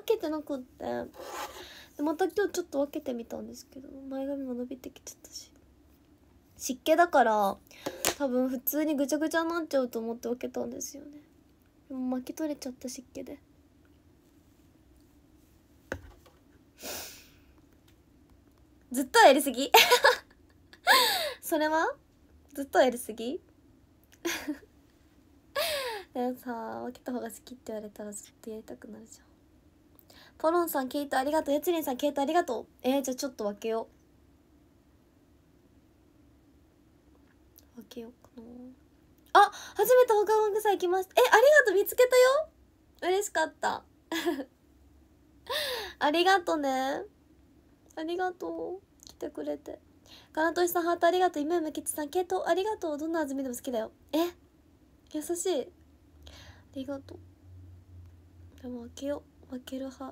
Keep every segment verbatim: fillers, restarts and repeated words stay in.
けてなくって、でまた今日ちょっと分けてみたんですけど、前髪も伸びてきちゃったし、湿気だから多分普通にぐちゃぐちゃになっちゃうと思って分けたんですよね。でも巻き取れちゃった、湿気で。ずっとやりすぎそれはずっとやりすぎでもさ、分けた方が好きって言われたらずっとやりたくなるじゃん。ポロンさんケイトありがとう、やつりんさんケイトありがとう。えー、じゃあちょっと分けよう分けようかな。あ、初めて放課後草行きました。え、ありがとう、見つけたよ。嬉しかったありがとね、ありがとう、来てくれて。かなとしさんハートありがとう。夢むきちさんケイトありがとう。どんなあずみでも好きだよ。え、優しい、ありがとう。でも分けよう、分ける派。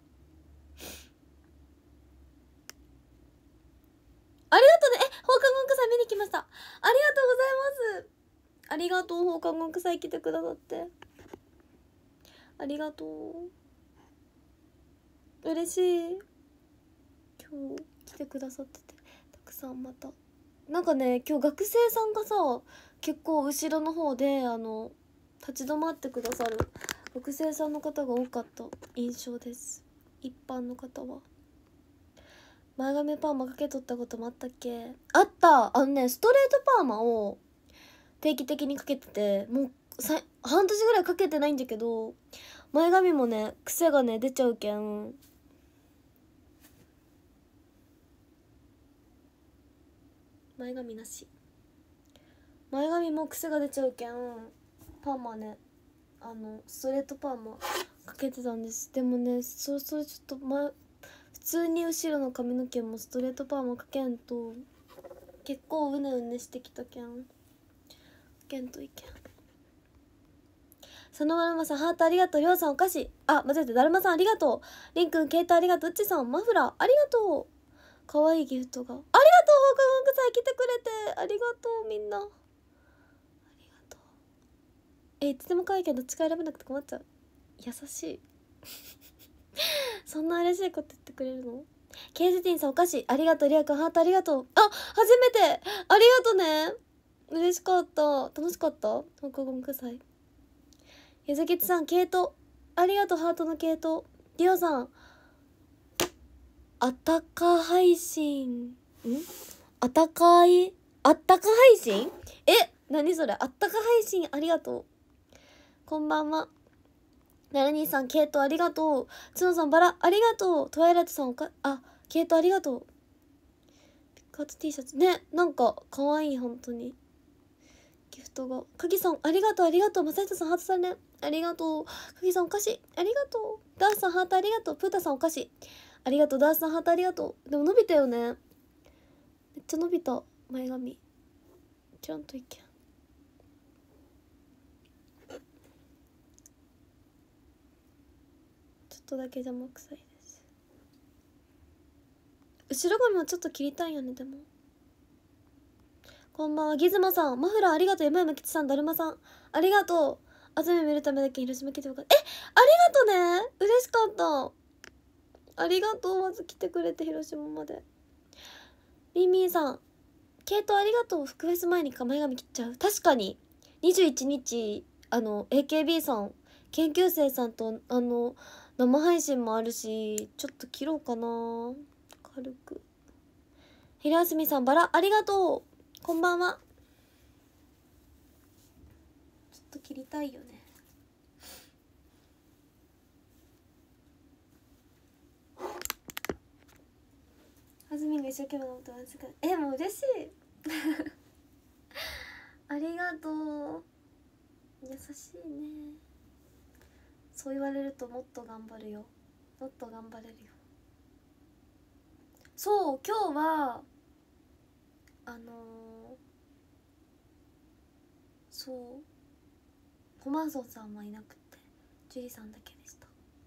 ありがとうね。え、放課後草見に来ました。ありがとうございます。ありがとう、放課後草来てくださって。ありがとう。嬉しい。今日来てくださってて、たくさんまた。なんかね、今日学生さんがさ、結構後ろの方で、あの、立ち止まってくださる学生さんの方が多かった印象です。一般の方は。前髪パーマかけとったこともあったっけ？あった。あのね、ストレートパーマを定期的にかけてて、もうさ半年ぐらいかけてないんだけど、前髪もね癖がね出ちゃうけん、前髪なし、前髪も癖が出ちゃうけんパーマね、あのストレートパーマかけてたんです。でもね、そそれちょっと前普通に後ろの髪の毛もストレートパーマかけんと結構うねうねしてきたけん、かけんといけん。そのまるまさんハートありがとう。りょうさんお菓子、あ、間違えた、だるまさんありがとう。りんくんケータありがとう。うっちさんマフラーありがとう。かわいいギフトがありがとう。放課後草来てくれてありがとう。みんなありがとう。え、いつでも可愛いけどどっちか選べなくて困っちゃう。優しいそんな嬉しいこと言ってくれるの。ケイズティンさんお菓子ありがとう。りあくんハートありがとう。あ、初めてありがとうね。嬉しかった、楽しかった。放課後草ゆずきつさんケイトありがとう。ハートのケイト。リオさんあったか配信んあったかいあったか配信え、何それ、あったか配信ありがとう。こんばんは。なるにーさんケイトありがとう。つのさんバラありがとう。トワイライトさんおかあケイトありがとう。ピックアウト T シャツね、なんかかわいい。本当にギフトが。かぎさんありがとう。ありがとう。まさひとさんハートさんね、ありがとう。かぎさんお菓子ありがとう。ダースさんハートありがとう。プータさんお菓子ありがとう。ダースさんハートありがとう。でも伸びたよね、めっちゃ伸びた前髪。ちゃんといけん。ちょっとだけ邪魔くさいです。後ろ髪もちょっと切りたいよね。でもこんばんは。ギズモさんマフラーありがとう。山山吉さんだるまさんありがとう。あずみ見るためだけ広島来てよかった。え、ありがとうね、嬉しかった。ありがとう。まず来てくれて広島まで。リンミンさんケイトありがとう。福フェス前にか前髪切っちゃう。確かににじゅういちにちあの エーケービー さん研究生さんとあの生配信もあるし、ちょっと切ろうかな軽く。ひらすみさんバラありがとう。こんばんは。ちょっと切りたいよね。あずみんが一生懸命なことはすかえ、もう嬉しいありがとう。優しいね。そう言われるともっと頑張るよ。もっと頑張れるよ。そう、今日はあのー、そうコマーソンさんはいなくてジュリさんだけでした。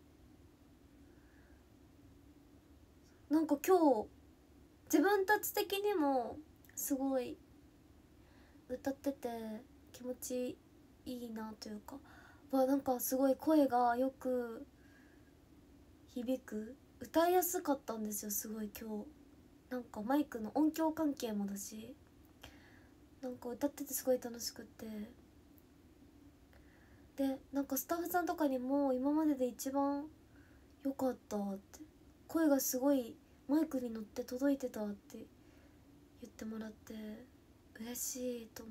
なんか今日自分たち的にもすごい歌ってて気持ちいいなというか、わ、なんかすごい声がよく響く、歌いやすかったんですよすごい今日。なんかマイクの音響関係もだし、なんか歌っててすごい楽しくって、でなんかスタッフさんとかにも今までで一番良かったって、声がすごいマイクに乗って届いてたって言ってもらって嬉しいと思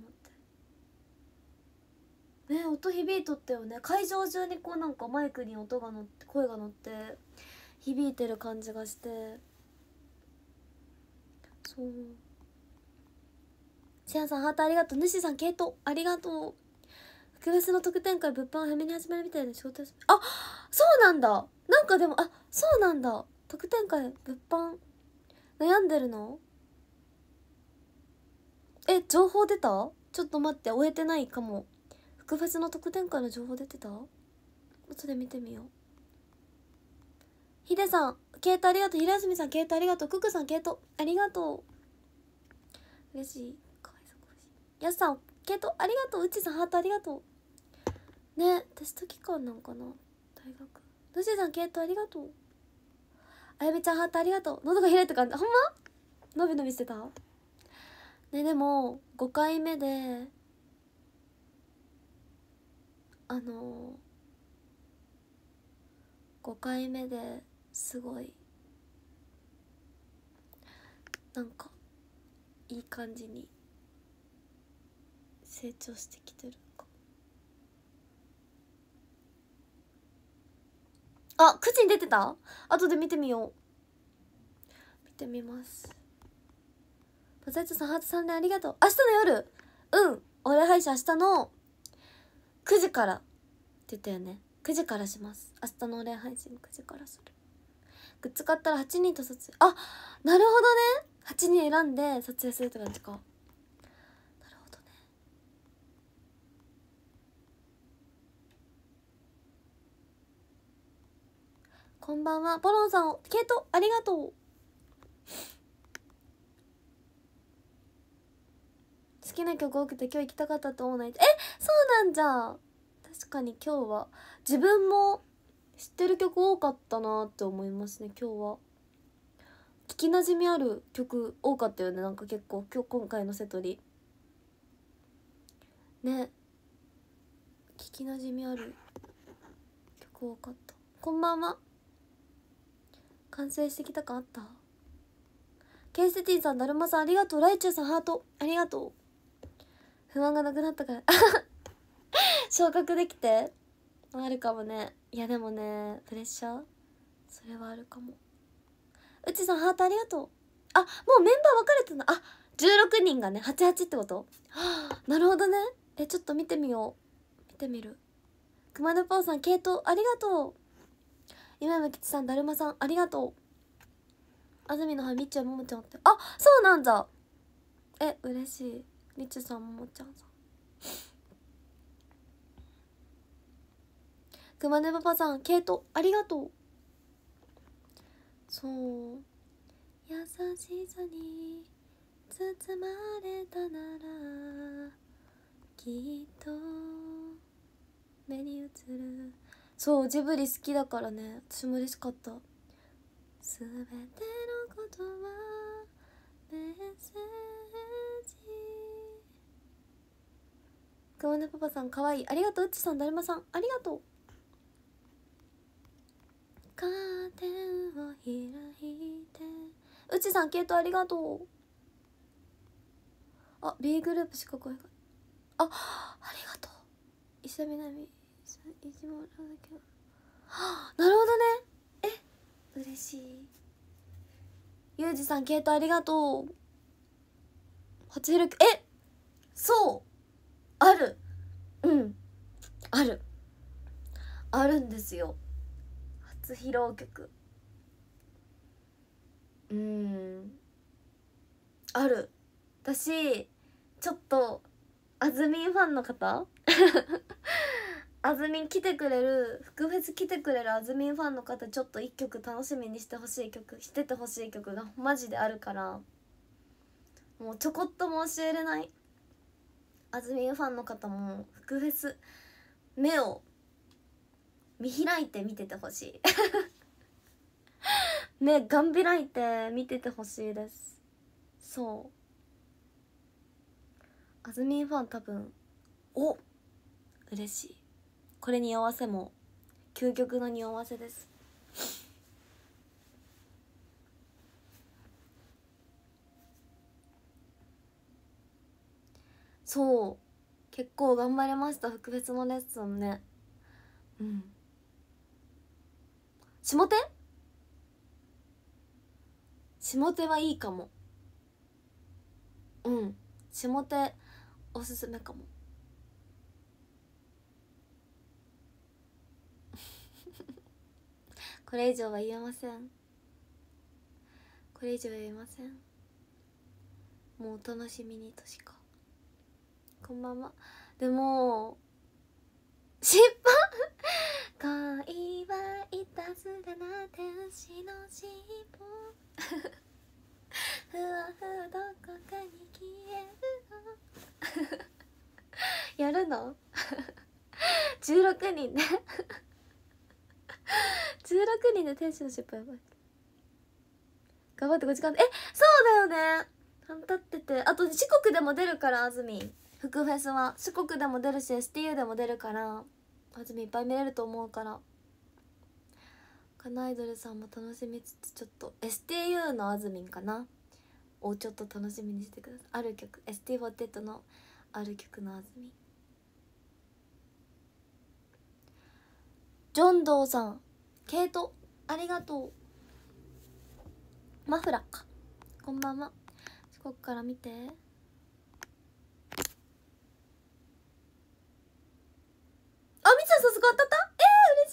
ってね。音響いとったよね。会場中にこうなんかマイクに音が乗って声が乗って響いてる感じがして、そう。シアンさんハートありがとう。主さんケイトありがとう。福フェスの特典会物販を早めに始めるみたいで仕事休み。あ、そうなんだ。なんかでも、あ、そうなんだ。特典会物販悩んでるの？え、情報出た？ちょっと待って、終えてないかも。福フェスの特典会の情報出てた？後で見てみよう。ヒデさんケイトありがとう。ひらやすみさんケイトありがとう。ククさんケイトありがとう。嬉しい。かわいそうかわいそう。やすさんケイトありがとう。うちさんハートありがとうね。テスト期間なんかな大学。ルシーさんケイトありがとう。あやみちゃんハートありがとう。喉が開いた感じほんま？のびのびしてたね。でもごかいめであのごかいめですごいなんかいい感じに成長してきてるか。あ、くじに出てた？後で見てみよう。見てみます。パザイトさんハートさん連ありがとう。明日の夜、うん俺配信明日のくじからって言ったよね。くじからします。明日のお礼配信くじからする。グッズ買ったらはちにんと撮影。あ、なるほどね。はちにん選んで撮影するって感じか。なるほどね。こんばんは。ポロンさんケイトありがとう。好きな曲多くて今日行きたかったと思うない。え、そうなんじゃ。確かに今日は自分も知ってる曲多かったなって思いますね。今日は聞きなじみある曲多かったよね。なんか結構今日今回のセトリね、聞きなじみある曲多かった。こんばんは。完成してきたかあった？ケイスティンさんだるまさんありがとう。ライチュウさんハートありがとう。不安がなくなったから昇格できてあるかもね。いやでもねプレッシャーそれはあるかも。うちさんハートありがとう。あ、もうメンバー分かれてんの。あ、じゅうろくにんがねはちじゅうはちってこと？はあ、なるほどね。え、ちょっと見てみよう。見てみる。くまぬぽうさんケイトありがとう。今山吉さんだるまさんありがとう。あずみのはみっちゃんももちゃんって、あ、そうなんだ。え、嬉しい。みちゅさんももちゃんさん。くまねパパさんケイトありがとう。そう、優しさに包まれたならきっと目に映る。そう、ジブリ好きだからね。私も嬉しかった。すべてのことはメッセージ。くまねパパさんかわいいありがとう。うちさんだるまさんありがとう。カーテンを開いて。うちさんケイトありがとう。あ、 B グループしか声が、あ、ありがとう。石田みなみいじもらうだけど、はあ、なるほどね。え、嬉しい。ゆうじさんケイトありがとう。初披露曲、え、そうある、うんあるあるんですよ。初披露曲、うーんある。私ちょっとあずみんファンの方あずみん来てくれる、福フェス来てくれるあずみんファンの方、ちょっと一曲楽しみにしてほしい曲、しててほしい曲がマジであるから、もうちょこっとも教えれない。あずみんファンの方も福フェス目を見開いて見ててほしい目がんびらいて見ててほしいです。そうあずみんファン多分お嬉しい。これに合わせも究極の匂わせです。そう結構頑張りました、特別のレッスンね。うん下手下手はいいかも。うん下手おすすめかも。これ以上は言えません。これ以上は言えません。もうお楽しみにとしか。こんばんは。でも失敗恋はいたずらな天使の尻尾ふわふわどこかに消えるのやるのじゅうろくにんでじゅうろくにんで天使の尻尾やばい。頑張ってご時間でえそうだよね立ってて、あと四国でも出るからあずみん福フェスは四国でも出るし エスティーユー でも出るからあずみんいっぱい見れると思うから、カナアイドルさんも楽しみつつちょっと エスティーユー のあずみんかなをちょっと楽しみにしてください。ある曲 エスティーフォーティー のある曲のあずみん。ジョンドーさんケイトありがとう。マフラーかこんばんは。四国から見てあみつさん卒業当たったえ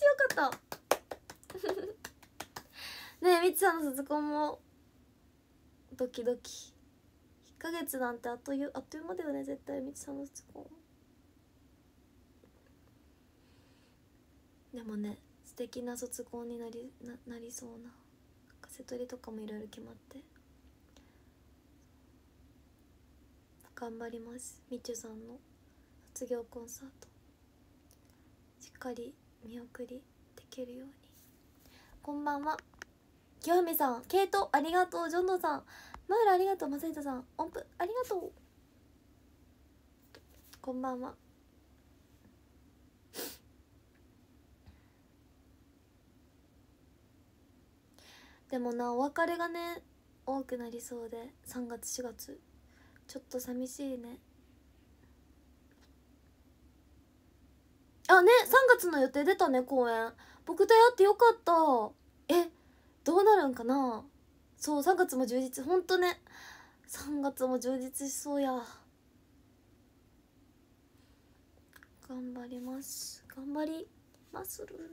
ー、嬉しいよかったねえみつさんの卒業もドキドキ。いっかげつなんてあっというあっという間だよね絶対みつさんの卒業。でもね素敵な卒業になり な, なりそうな瀬取りとかもいろいろ決まって頑張ります。みちゅさんの卒業コンサートしっかり見送りできるように。こんばんは清美さんケイトありがとう。ジョンドさんマウラありがとう。マサイトさん音符ありがとう。こんばんは。でもなお別れがね多くなりそうでさんがつしがつちょっと寂しいね。あねさんがつの予定出たね公演。僕とやってよかった。えどうなるんかな。そうさんがつも充実ほんとねさんがつも充実しそうや。頑張ります頑張りまする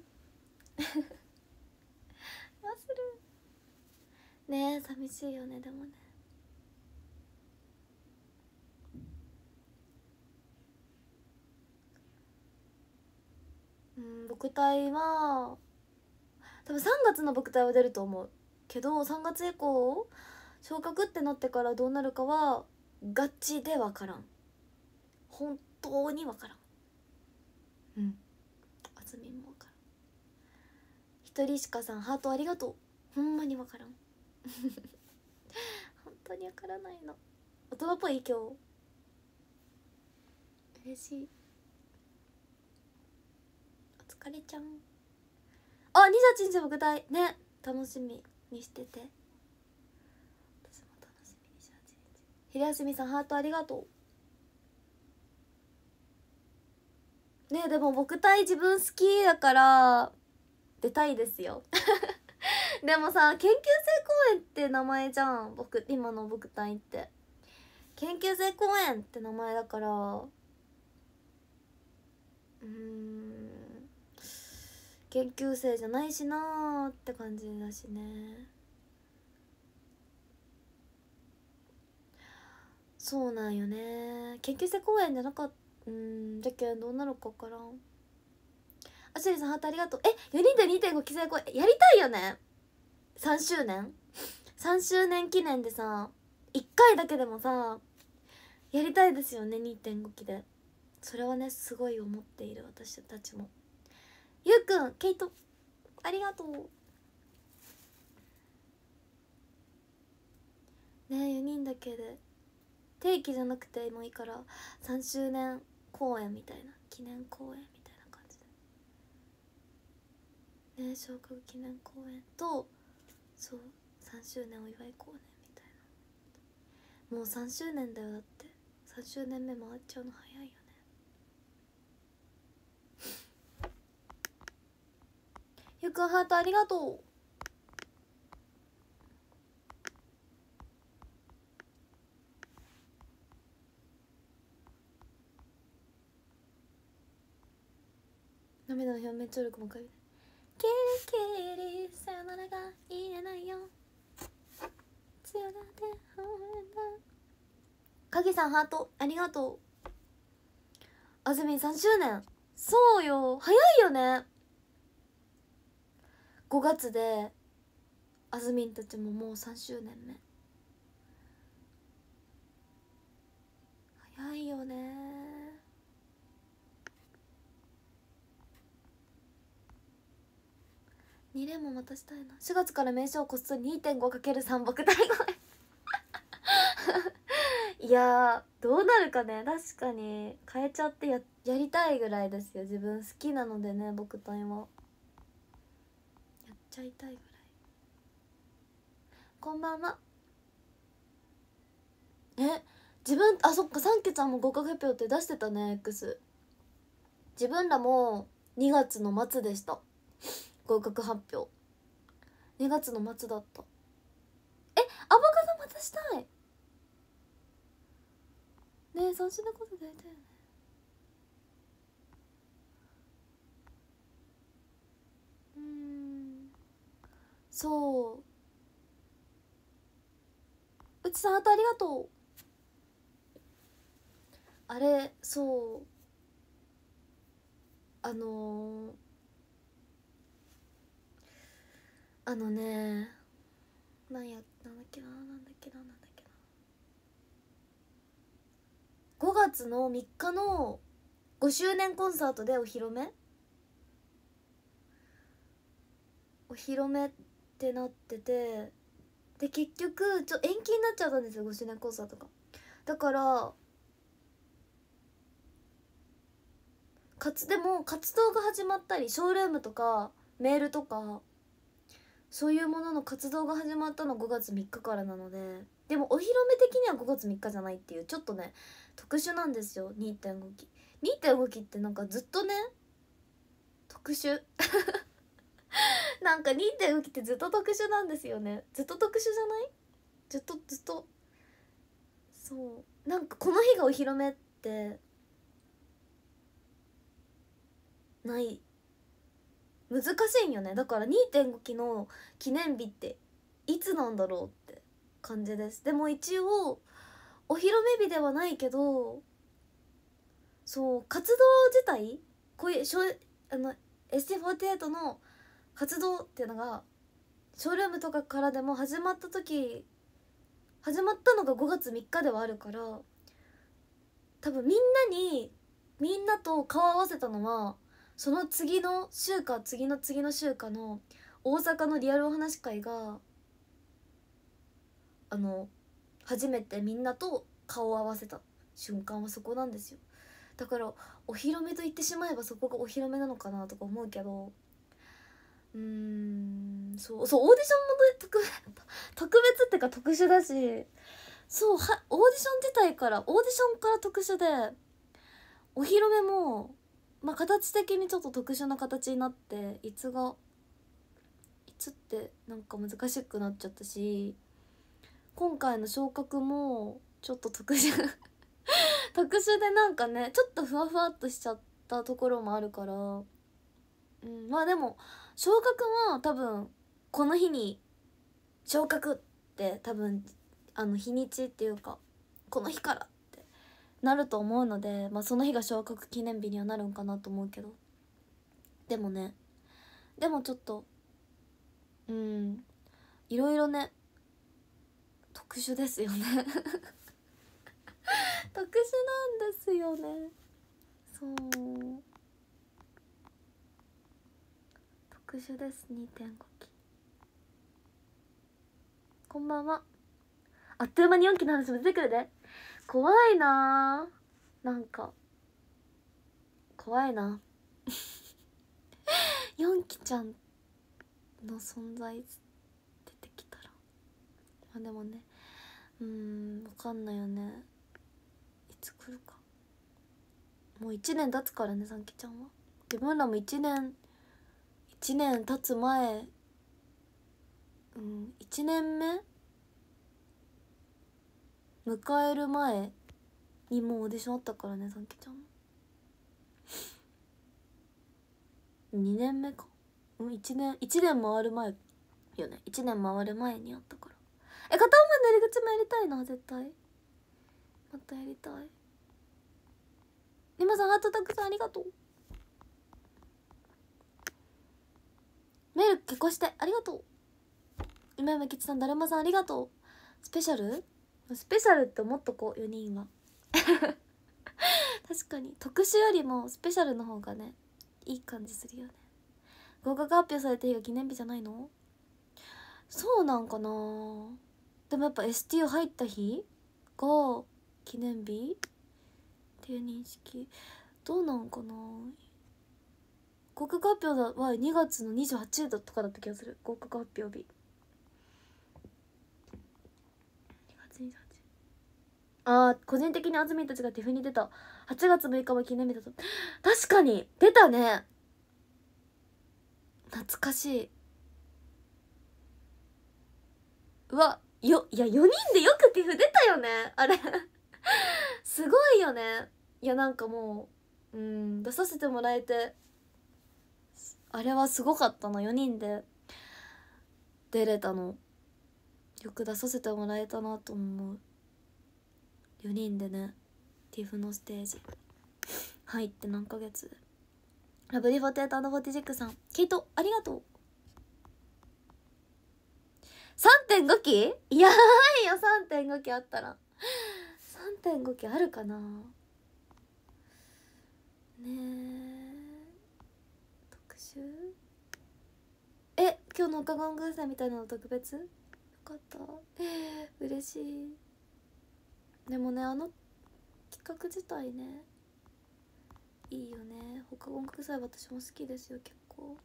まするねえ寂しいよね。でもねうん僕隊は多分さんがつの僕隊は出ると思うけどさんがつ以降昇格ってなってからどうなるかはガチで分からん。本当に分からん。うんあずみんも分からん。ひとりしかさんハートありがとう。ほんまに分からん本当に分からないの。大人っぽい今日嬉しい。お疲れちゃん。あ、にじゅうはちにち僕大ね楽しみにしてて。私も楽しみにしはちにち。昼休みさんハートありがとうね。でも僕対自分好きだから出たいですよでもさ研究生公演って名前じゃん。僕今の僕対って研究生公演って名前だからうーん研究生じゃないしなーって感じだしね。そうなんよね研究生公演じゃなかった。うんじゃけんどうなるか分からん。あしりさんハートありがとう。えよにんで にてんご 期生公演やりたいよね。さんしゅうねんさんしゅうねん記念でさいっかいだけでもさやりたいですよね にてんご 期で。それはねすごい思っている私たちも。ゆうくんケイトありがとう。 けで定期じゃなくてもいいからさんしゅうねん公演みたいな、記念公演みたいな感じでね、昇格記念公演とそうさんしゅうねんお祝い公演みたいな。もうさんしゅうねんだよ。だってさんしゅうねんめ回っちゃうの早いよね。ゆくんハートありがとう。涙の表面張力もかゆい。キリキリさよならが言えないよ、強がってほんだ。影さんハートありがとう。あずみんさんしゅうねん。そうよ、早いよね。ごがつであずみんたちももうさんしゅうねんめ。早いよね。に連もまたしたいな。しがつから名称こっそり にてんごかけるさん 僕大声いやーどうなるかね。確かに変えちゃってややりたいぐらいですよ。自分好きなのでね、僕タイはやっちゃいたいぐらい。こんばんは。え自分あそっか、サンキュちゃんも合格発表って出してたね X。 自分らもにがつの末でした、合格発表。にがつの末だった。えアボカドまたしたいね。え三種のことでやりたいよね。うーんそううちさんハートありがとう。あれそうあのー、あのねなんやなんだっけななんだっけななんだっけなごがつのみっかのごしゅうねんコンサートでお披露目お披露目ってなってて、で結局ちょ延期になっちゃったんですよ、ごしゅうねんコンサートが。だからかつでも活動が始まったり、ショールームとかメールとかそういうものの活動が始まったのごがつみっかからなので、でもお披露目的にはごがつみっかじゃないっていう、ちょっとね特殊なんですよ。 にてんご 期 にてんご 期ってなんかずっとね特殊なんか にてんご 期ってずっと特殊なんですよね。ずっと特殊じゃない？ずっとずっとそうなんかこの日がお披露目ってない難しいんよね。だから にてんご 期の記念日っていつなんだろうって感じです。でも一応お披露目日ではないけど、そう活動自体こういうしょあの エスティーフォーティーエイト の活動っていうのがショールームとかからでも始まった時始まったのがごがつみっかではあるから、多分みんなにみんなと顔合わせたのはその次の週か次の次の週かの大阪のリアルお話会があの初めてみんなと顔を合わせた瞬間はそこなんですよ。だからお披露目と言ってしまえばそこがお披露目なのかなとか思うけど、うーんそうそうオーディションも特別特別ってか特殊だし、そうはオーディション自体からオーディションから特殊で、お披露目もまあ形的にちょっと特殊な形になって、いつがいつってなんか難しくなっちゃったし、今回の昇格もちょっと特殊特殊でなんかねちょっとふわふわっとしちゃったところもあるから、うん、まあでも昇格は多分この日に昇格って多分あの日にちっていうかこの日からってなると思うので、まあその日が昇格記念日にはなるんかなと思うけど、でもねでもちょっとうんいろいろね特殊ですよね特殊なんですよね。そう特殊です。 にてんご 期こんばんは。 あっという間によんきの話も出てくるで。怖いなー、なんか怖いなよんきちゃんの存在出てきたら、まあでもね、うーん分かんないよね、いつ来るか。もういちねん経つからね、さんきちゃんは。自分らもいちねんいちねん経つ前、うんいちねんめ迎える前にもうオーディションあったからね、さんきちゃんもにねんめか、うんいちねんいちねん回る前よね、いちねん回る前にあったから。え、片思いの入り口もやりたいな、絶対またやりたい。リマさんハートたくさんありがとう。メール結婚してありがとう。今山吉さん、だるまさんありがとう。スペシャルスペシャルって思っとこう、よにんは確かに特殊よりもスペシャルの方がね、いい感じするよね。合格発表された日が記念日じゃないの？そうなんかな。でもやっぱ エスティー 入った日が記念日っていう認識どうなんかな。合格発表はにがつのにじゅうはちにちとかだった気がする。合格発表日にがつにじゅうはちにち。あー、個人的にあずみんたちがティフに出たはちがつむいかは記念日だと。確かに出たね、懐かしい。うわ、よいやよにんでよくティフ出たよねあれすごいよね。いやなんかもううん出させてもらえて、あれはすごかったな。よにんで出れたのよく出させてもらえたなと思う。よにんでね、ティフのステージ入って何ヶ月。ラブリフォーティエイト&フォーティシックスさん、ケイトありがとう。 さんてんご 期やばいよ。 さんてんご 期あったら さんてんご 期あるかなねえ。特集え、今日の岡ゴングーさんみたいなの特別よかった。嬉しい。でもね、あの企画自体ねいいよね。他音楽祭私も好きですよ結構。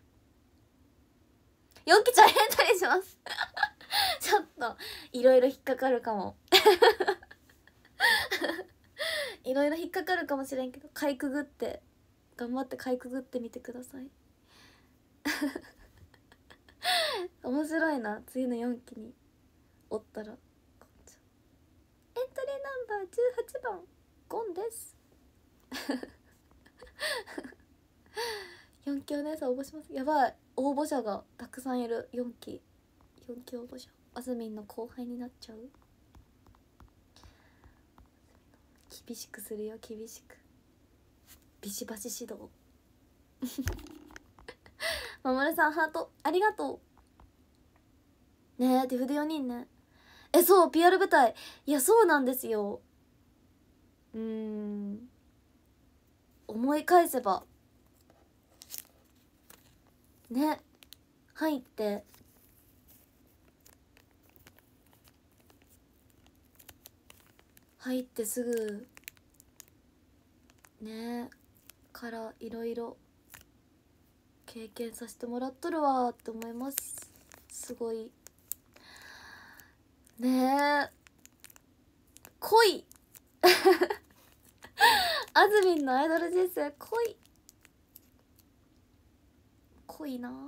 よんきちゃんエントリーしますちょっといろいろ引っかかるかもいろいろ引っかかるかもしれんけど、かいくぐって頑張ってかいくぐってみてください面白いな。次のよんきにおったら。エントリーナンバーじゅうはちばんゴンですよんきお姉さん応募します。やばい、応募者がたくさんいる。よんきよんき応募者、あずみんの後輩になっちゃう。厳しくするよ、厳しく。ビシバシ指導まもるさんハートありがとう。ねえ手筆よにんね。え、そう ピーアール 舞台、いやそうなんですよ。うーん思い返せばね、入って入ってすぐねからいろいろ経験させてもらっとるわーって思います。すごいねえ濃いあずみんのアイドル人生濃い濃いな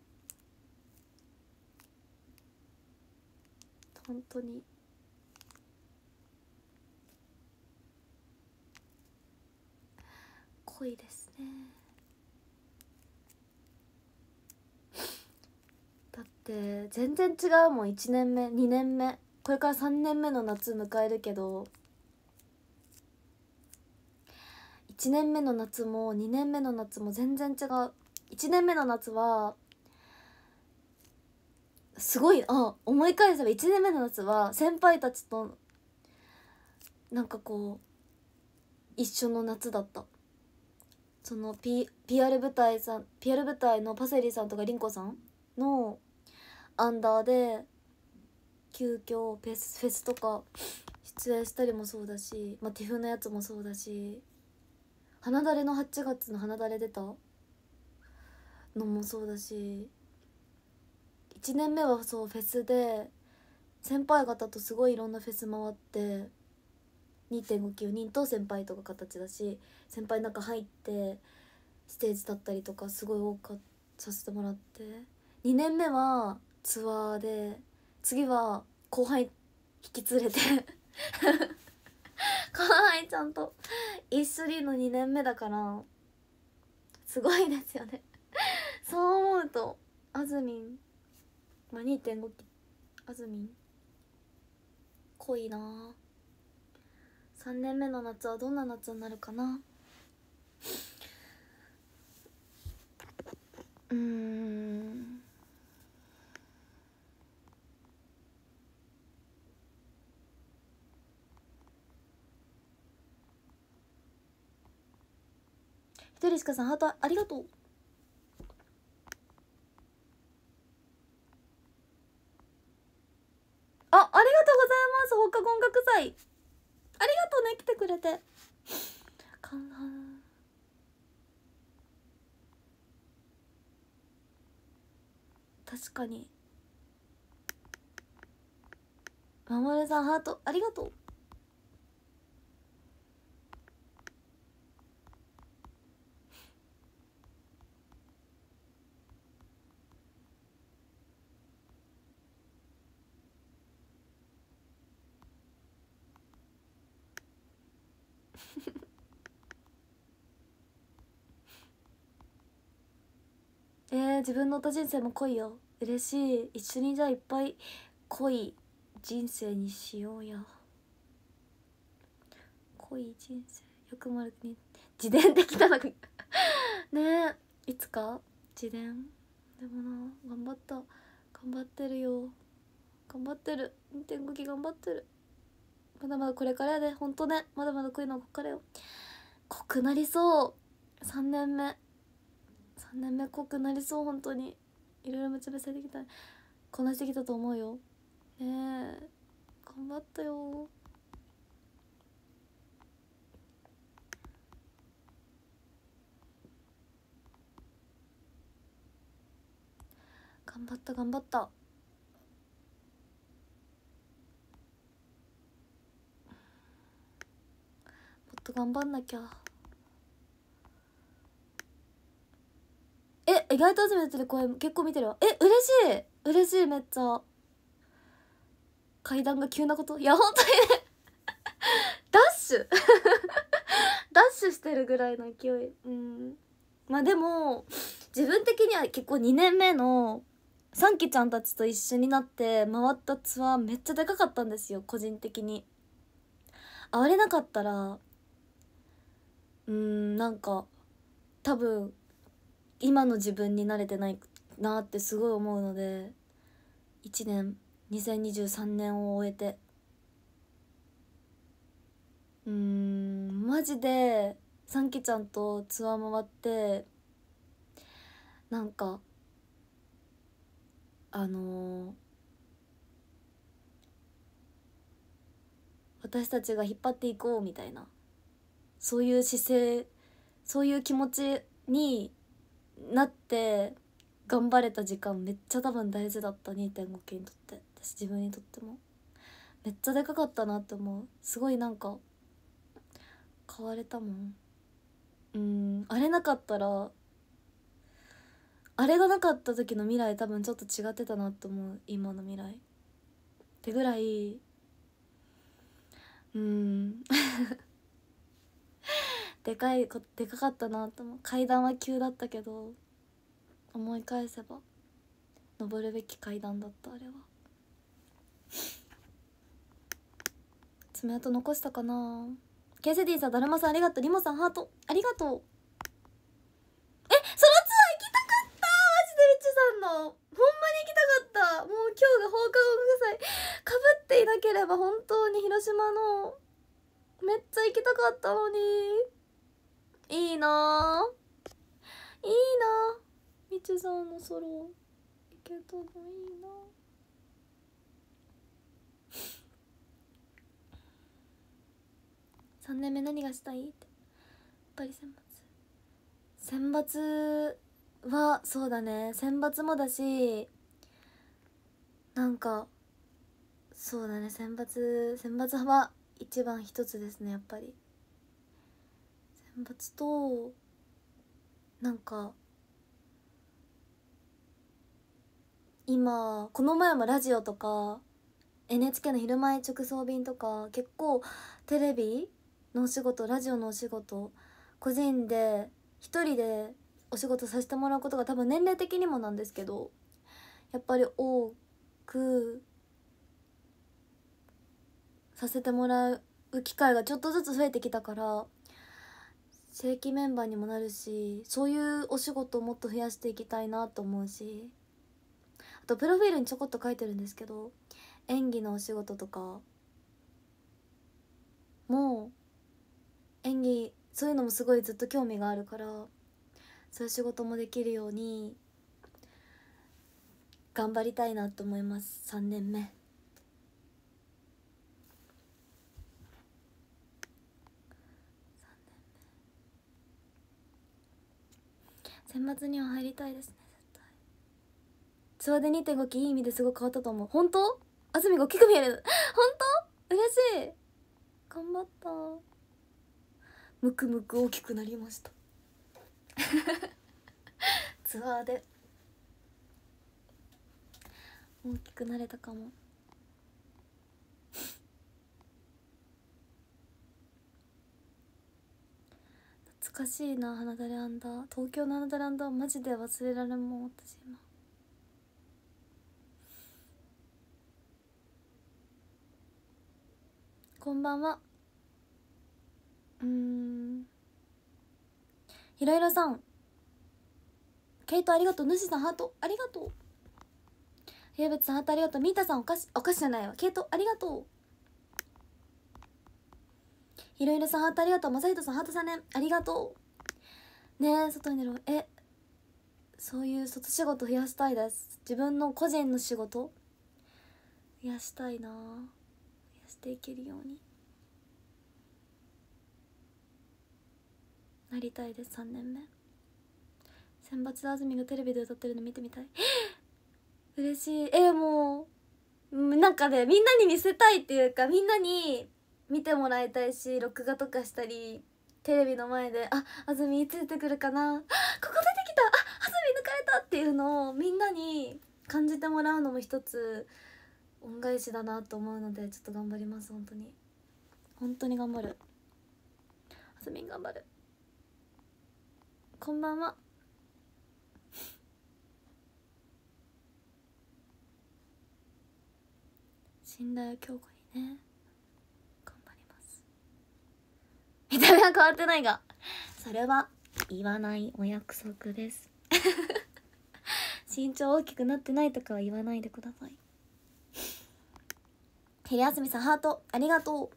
本当に。濃いですね。だって全然違うもん。いちねんめにねんめ、これからさんねんめの夏迎えるけど、いちねんめの夏もにねんめの夏も全然違う。いちねんめの夏はすごい、あ思い返せばいちねんめの夏は先輩たちとなんかこう一緒の夏だった。その P、ピーアール 舞台さん ピーアール 舞台のパセリさんとかリンコさんのアンダーで急遽フェスフェスとか出演したりもそうだし、まあ、ティフのやつもそうだし、花だれのはちがつの花だれ出たのもそうだし、いちねんめはそうフェスで先輩方とすごいいろんなフェス回って にてんごきゅう 人と先輩とか形だし、先輩の中入ってステージ立ったりとかすごい多かさせてもらって、にねんめはツアーで、次は後輩引き連れて後輩ちゃんと一緒にのにねんめだからすごいですよねそう思うとあずみん、まあ、にてんご 期あずみん濃いな。さんねんめの夏はどんな夏になるかな。うーんひとりしかさんハートありがとう。あ、ありがとうございます。放課後音楽祭ありがとうね、来てくれて。かん確かにまもるさんハートありがとうえー、自分の歌人生も濃いよ。嬉しい。一緒にじゃあいっぱい濃い人生にしようや。濃い人生よくまるに自伝できたのねえ、いつか自伝でもな、頑張った頑張ってるよ、頑張ってる。 にてんご 期頑張ってる。まだまだこれからやで、ほんとね、まだまだ濃いのはこっからよ。濃くなりそう。さんねんめさんねんめ濃くなりそう。本当にいろいろめちゃめちゃできた、こなしてきたと思うよ。ねえ頑張ったよ。頑張った頑張った。もっと頑張んなきゃ。え、意外と初めてで声結構見てるわ。え、嬉しい嬉しい、めっちゃ。階段が急なこと、いや本当にねダッシュダッシュしてるぐらいの勢い。うん、まあでも自分的には結構にねんめのサンキちゃんたちと一緒になって回ったツアーめっちゃでかかったんですよ、個人的に。あれなかったらうーんなんか多分今の自分に慣れてないなってすごい思うので、いちねんにせんにじゅうさんねんを終えてうーんマジでサンキちゃんとツアー回ってなんかあのー、私たちが引っ張っていこうみたいな、そういう姿勢、そういう気持ちになって頑張れた時間めっちゃ多分大事だった。 にてんご 期にとって、私自分にとってもめっちゃでかかったなって思う。すごいなんか変われたもん。うーんあれなかったら、あれがなかった時の未来多分ちょっと違ってたなって思う、今の未来ってぐらい。うーんでかいこでかかったなと思う。階段は急だったけど思い返せば登るべき階段だった、あれは。爪痕残したかな。ケーセディさん、だるまさんありがとう。リモさんハートありがとう。え、そのツアー行きたかった。マジでリッチさんのほんまに行きたかった。もう今日が放課後音楽祭かぶっていなければ本当に広島のめっちゃ行きたかったのに。いいなぁいいなぁみちさんのソロ行けたのいいな。 んねんめ何がしたいって。やっぱり選抜選抜はそうだね、選抜もだし、なんかそうだね、選抜選抜は一番一つですね。やっぱり選抜と、なんか今この前もラジオとか エヌエイチケー の昼前直送便とか、結構テレビのお仕事、ラジオのお仕事、個人で一人でお仕事させてもらうことが多分年齢的にもなんですけど、やっぱり多くさせてもらう機会がちょっとずつ増えてきたから、正規メンバーにもなるし、そういうお仕事をもっと増やしていきたいなと思うし、あとプロフィールにちょこっと書いてるんですけど、演技のお仕事とかも、演技そういうのもすごいずっと興味があるから、そういう仕事もできるように頑張りたいなと思います。さんねんめ選抜には入りたいですね、絶対。ツアーで にてんご 期いい意味ですごく変わったと思う。本当？あずみが大きく見える。本当？嬉しい。頑張った。むくむく大きくなりましたツアーで大きくなれたかも。懐かしいな、花だれアンダー。東京の花だれアンダーマジで忘れられんもん、私今。こんばんは。うーん、ひろひろさん、ケイトありがとう。主さんハートありがとう。平別さんハートありがとう。ミータさんお菓子、お菓子じゃないわ、ケイトありがとう。ひろひろさんハートありがとう。まさひとさんハートさんねんありがとう。ねえ、外に出る。え、そういう外仕事増やしたいです。自分の個人の仕事増やしたいな、増やしていけるようになりたいです。さんねんめ選抜であずみがテレビで歌ってるの見てみたい。嬉しい。えー、もうなんかね、みんなに見せたいっていうか、みんなに見てもらいたいし、録画とかしたり、テレビの前で、あ、あずみいつ出てくるかな、あ、ここ出てきた、あ、あずみ抜かれたっていうのをみんなに感じてもらうのも一つ恩返しだなと思うので、ちょっと頑張ります。本当に本当に頑張る。あずみん頑張る。こんばんは。信頼を強固にね、頑張ります。見た目は変わってないが、それは言わないお約束です身長大きくなってないとかは言わないでください。ひりあすみさんハートありがとう。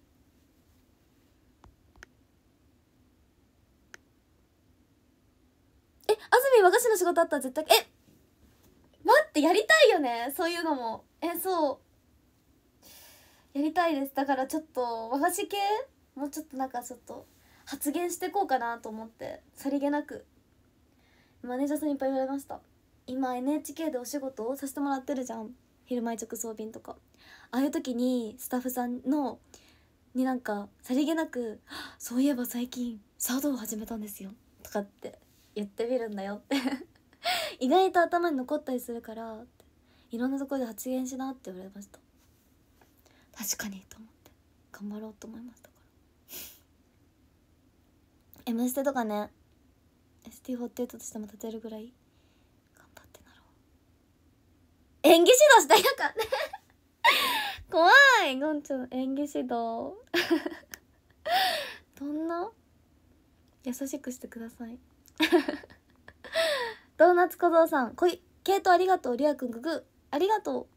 え、あずみ和菓子の仕事あったら絶対、え、待って、やりたいよね、そういうのも。え、そうやりたいです。だからちょっと和菓子系もうちょっとなんかちょっと発言してこうかなと思って、さりげなく。マネージャーさんにいっぱい言われました。今 エヌエイチケー でお仕事をさせてもらってるじゃん、昼前直送便とか。ああいう時にスタッフさんのになんかさりげなく「そういえば最近茶道を始めたんですよ」とかって言ってみるんだよって意外と頭に残ったりするから、いろんなところで発言しなって言われました。確かにと思って頑張ろうと思いましたから。 M ステとかね、 エスティーフォーティーエイト としても立てるぐらい頑張ってなろう。演技指導したいのかね怖い、ゴンちゃん演技指導どんな優しくしてくださいドーナツ小僧さん、こいケイトありがとう。リアくんググありがとう。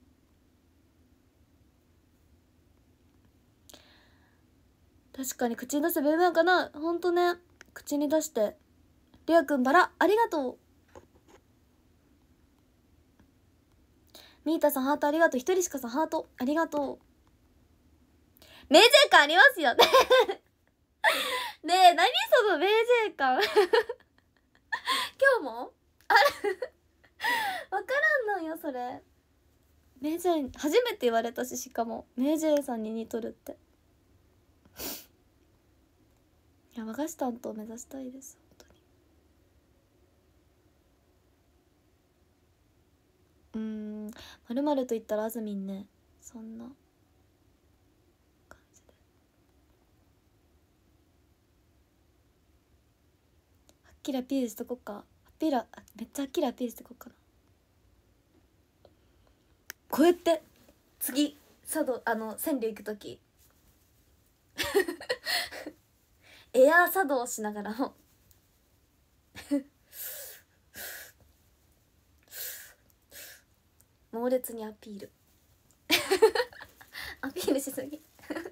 確かに口に出せば夢なのかな。ほんとね、口に出して。リアくんバラありがとう。ミータさんハートありがとう。ひとりしかさんハートありがとう。 明治感ありますよねねえ、何その明治感今日もあるわからんのよそれ。明治初めて言われたし、しかも明治さんに似とるって。いや、和菓子担当目指したいです本当に。うーん、まるまると言ったらあずみんね。そんな感じで。はっきりアピールしとこっか。アピール、めっちゃはっきりアピールしてこっかな。こうやって次佐渡、あの川柳行く時エアー作動しながらも猛烈にアピールアピールしすぎ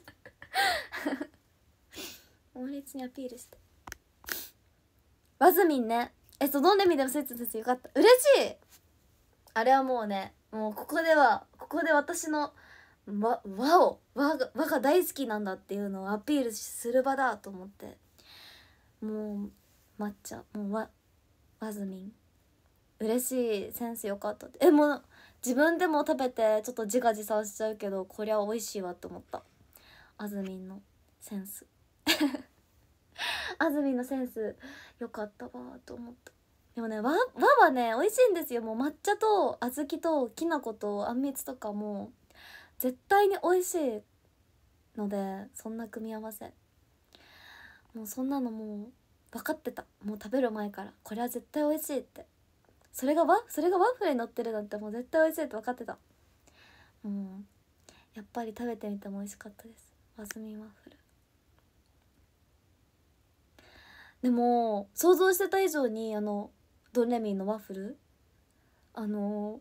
猛烈にアピールして。わずみんね。え、そう、どんでみでもスイーツですよかった。嬉しい。あれはもうね、もうここではここで私の和和を和が和が大好きなんだっていうのをアピールする場だと思って、もう抹茶、もう和わずみん嬉しい。センスよかったって。え、もう自分でも食べてちょっと自画自賛しちゃうけど、こりゃ美味しいわって思った。あずみんのセンスあずみんのセンスよかったわと思った。でもね、和和はね美味しいんですよ。もう抹茶と小豆ときな粉とあんみつとかも絶対に美味しいので、そんな組み合わせもうそんなのもう分かってた。もう食べる前からこれは絶対美味しいって。それがワそれがワッフルに乗ってるなんてもう絶対美味しいって分かってた。もうやっぱり食べてみても美味しかったです、わずみんワッフル。でも想像してた以上にあのドンレミンのワッフル、あの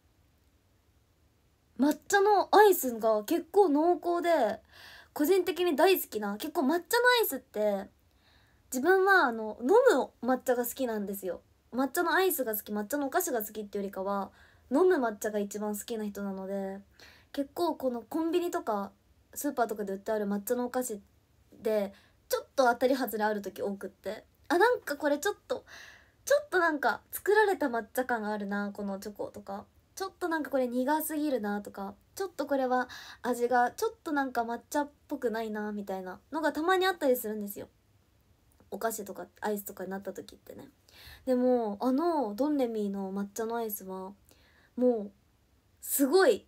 抹茶のアイスが結構濃厚で個人的に大好きな。結構抹茶のアイスって自分はあの飲む抹茶が好きなんですよ。抹茶のアイスが好き、抹茶のお菓子が好きっていうよりかは飲む抹茶が一番好きな人なので、結構このコンビニとかスーパーとかで売ってある抹茶のお菓子でちょっと当たり外れある時多くって、あ、なんかこれちょっとちょっとなんか作られた抹茶感があるなこのチョコとか、ちょっとなんかこれ苦すぎるなとか、ちょっとこれは味がちょっとなんか抹茶っぽくないなみたいなのがたまにあったりするんですよ、お菓子とかアイスとかになった時ってね。でもあのドンレミーの抹茶のアイスはもうすごい、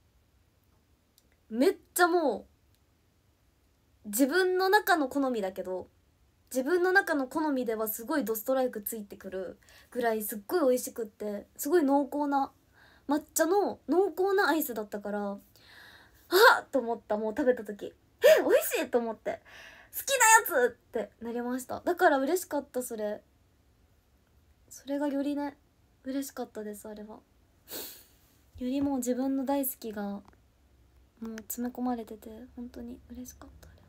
めっちゃもう自分の中の好みだけど、自分の中の好みではすごいドストライクついてくるぐらいすっごい美味しくって、すごい濃厚な抹茶の濃厚なアイスだったから、あっと思った。もう食べた時え美味しいと思って、好きなやつってなりました。だから嬉しかった。それそれがよりね嬉しかったです。あれはよりもう自分の大好きがもう詰め込まれてて本当に嬉しかった。あれ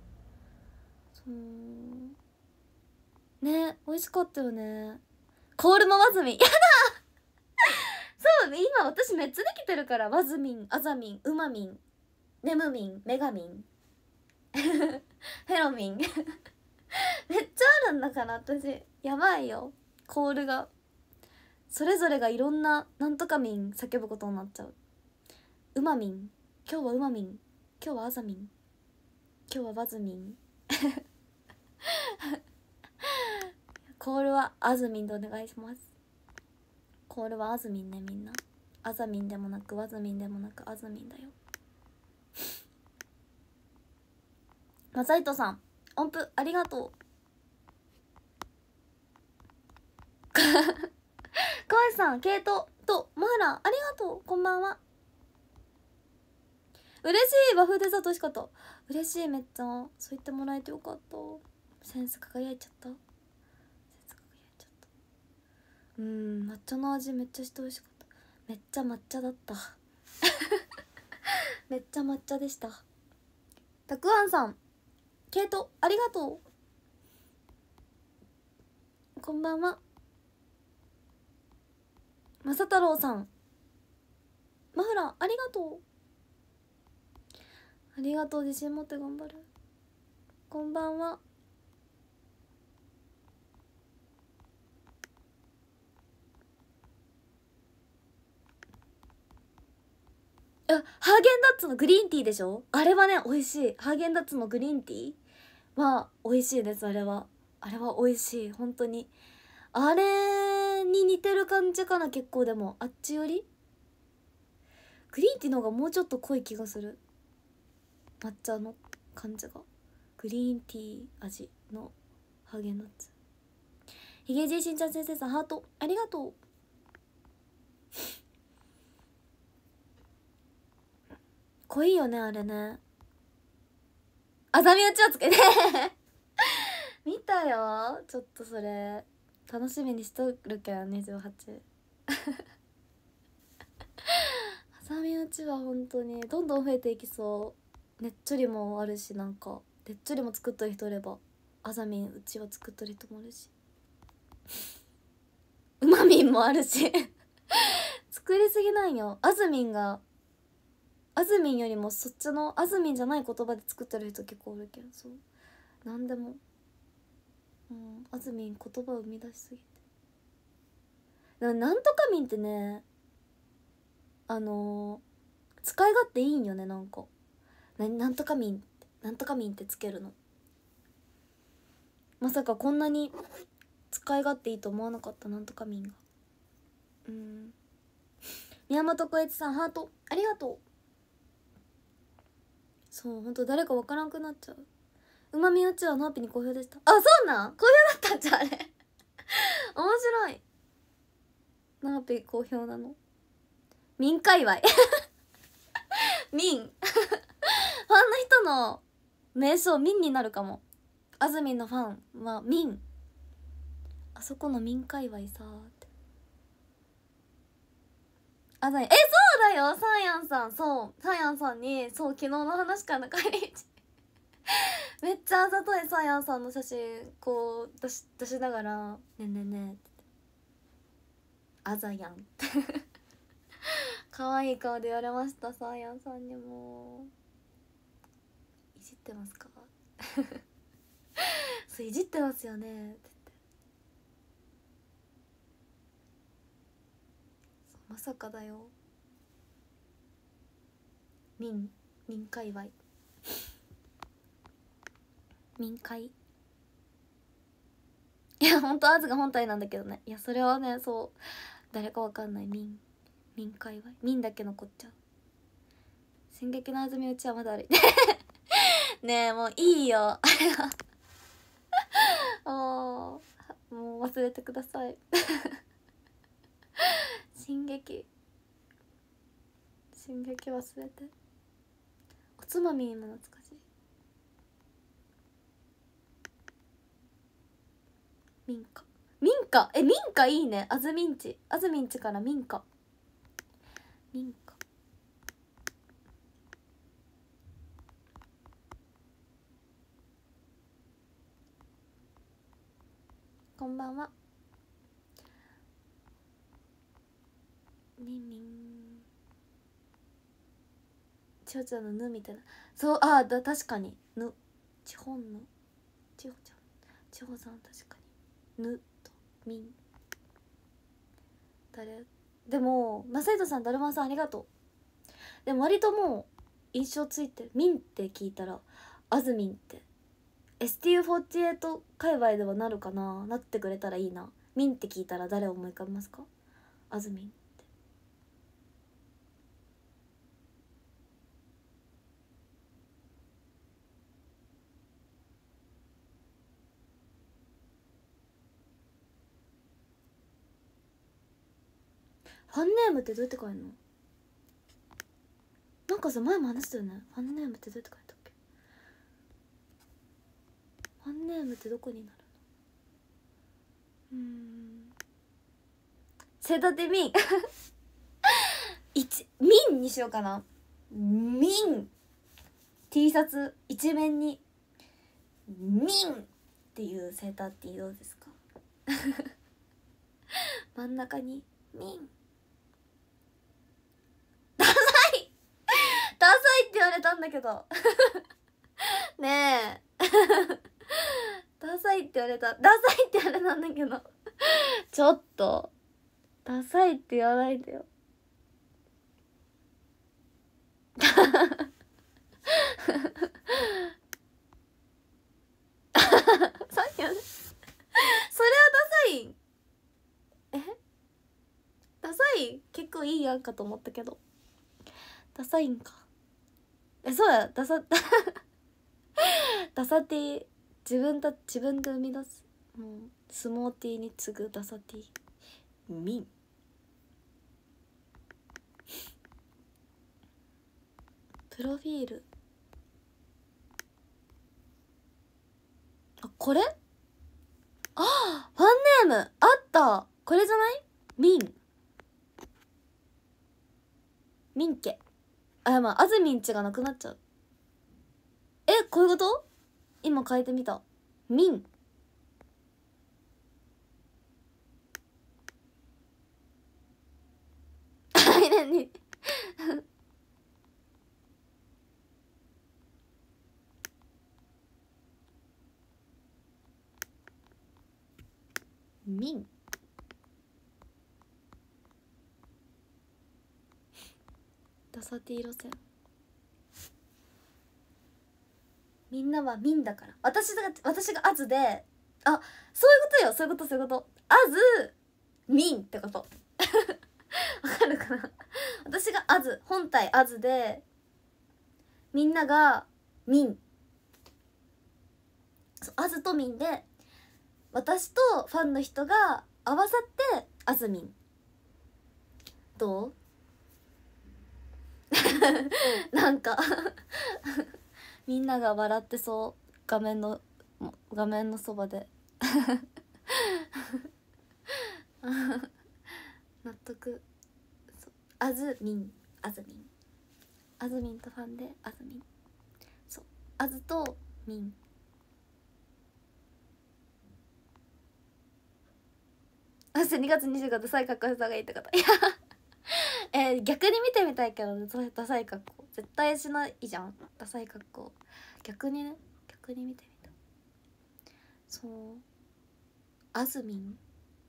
そうね、美味しかったよね。コールもわずみんやだそうね、今私めっちゃできてるから。わずみん、あざみん、うまみん、ねむみん、めがみんヘロミンめっちゃあるんだから私。やばいよ、コールがそれぞれがいろんななんとかみん叫ぶことになっちゃう。うまみん、今日はうまみん、今日はあざみん、今日はわずみんコールはあずみんでお願いします。コールはあずみんね。みんなあざみんでもなくわずみんでもなくあずみんだよ。マサイトさん音符ありがとう川内さんケイトとマーラありがとう、こんばんは。嬉しい。和風デザート美味しかった。嬉しい、めっちゃそう言ってもらえてよかった。センス輝いちゃった。センス輝いちゃった。うーん、抹茶の味めっちゃして美味しかった。めっちゃ抹茶だっためっちゃ抹茶でした。たくあんさんケイトありがとう、こんばんは。まさ太郎さんマフラーありがとう。 ありがとう。自信持って頑張る。こんばんは。あ、ハーゲンダッツのグリーンティーでしょ。あれはね美味しい。ハーゲンダッツのグリーンティーは美味しいです。あれはあれは美味しい。本当にあれに似てる感じかな。結構でもあっちよりグリーンティーの方がもうちょっと濃い気がする。抹茶の感じが。グリーンティー味のハーゲンダッツ。ひげじいしんちゃん先生さんハートありがとう。濃いよねあれね。あざみうちわつけて見たよ。ちょっとそれ楽しみにしとるけどにじゅうはちあざみうちわ本当にどんどん増えていきそう。ねっちょりもあるし、なんかねっちょりも作っとる人いればあざみんうちわ作っとる人もあるしうまみんもあるし作りすぎなんよ。あずみんがあずみんよりもそっちのあずみんじゃない言葉で作ってる人結構おるけど、そうなんでもうんあずみん言葉を生み出しすぎて。ななんとかみんってね、あのー、使い勝手いいんよね。なんかななんとかみんってなんとかみんってつけるのまさかこんなに使い勝手いいと思わなかった。なんとかみんが。うん宮本浩一さんハートありがとう。そうほんと誰かわからんくなっちゃう。うまみうちはナーピに好評でした。あ、そうなん好評だったんじゃあれ面白い。ナーピ好評なの。民界隈民ファンの人の名称民になるかも。あずみんのファンは民。あそこの民界隈さーってあざいえそうだよ。サーヤンさんそうサーヤンさんにそう昨日の話から帰り道めっちゃあざといサーヤンさんの写真こう出し出しながら「ねえねえねえ」ってあざやん可愛い顔で言われました。サーヤンさんにもいじってますかそういじってますよねって言ってまさかだよ。民民界隈民会いやほんとアズが本体なんだけどね。いやそれはねそう誰かわかんない民民界隈民だけ残っちゃう。進撃のあずみうちはまだあるねえもういいよあれはもうもう忘れてください進撃進撃忘れて。おつまみにも懐かしい。民家民家え民家いいね。あずみんちあずみんちから民家民家こんばんは。みんみんちほちゃんのぬみたいな。そうああだ確かにぬちほんのちほちゃんちほさん確かにぬとみん誰でもマサイトさんだるまさんありがとう。でも割ともう印象ついてみんって聞いたらあずみんって エスティーユーフォーティーエイト 界隈ではなるかな。なってくれたらいいな。みんって聞いたら誰を思い浮かべますか。あずみんってファンネームってどうやって書いるの。なんかさ前も話したよね。ファンネームってどうやって書いたっけ。ファンネームってどこになるの。うーんせだてみん一みんにしようかな。みん T シャツ一面にみんっていうセーターティーどうですか真ん中にみんダサいダサいって言われたんだけどねえダサいって言われたダサいって言われたんだけどちょっとダサいって言わないでよさっきのそれはダサいえダサい結構いいやんかと思ったけどダサいんかえそうやダサダサティ自分だ自分で生み出すもうスモーティーに次ぐダサティミンプロフィールあこれあファンネームあったこれじゃないミンミンケあまああずみんちがなくなっちゃうえこういうこと？今変えてみたミン何ミンダサティ路線みんなはミンだから私が私がアズであそういうことよそういうことそういうことアズミンってことわかるかな私がアズ本体アズでみんながミンそうアズとミンで私とファンの人が合わさってあずみんどうなんかみんなが笑ってそう画面の画面のそばで納得あずみんあずみんあずみんとファンであずみんそうあずとみんあにがつにじゅうごダサい格好した方がいいってこといやえー、逆に見てみたいけどダサい格好絶対しないじゃんダサい格好逆にね逆に見てみたそうあずみん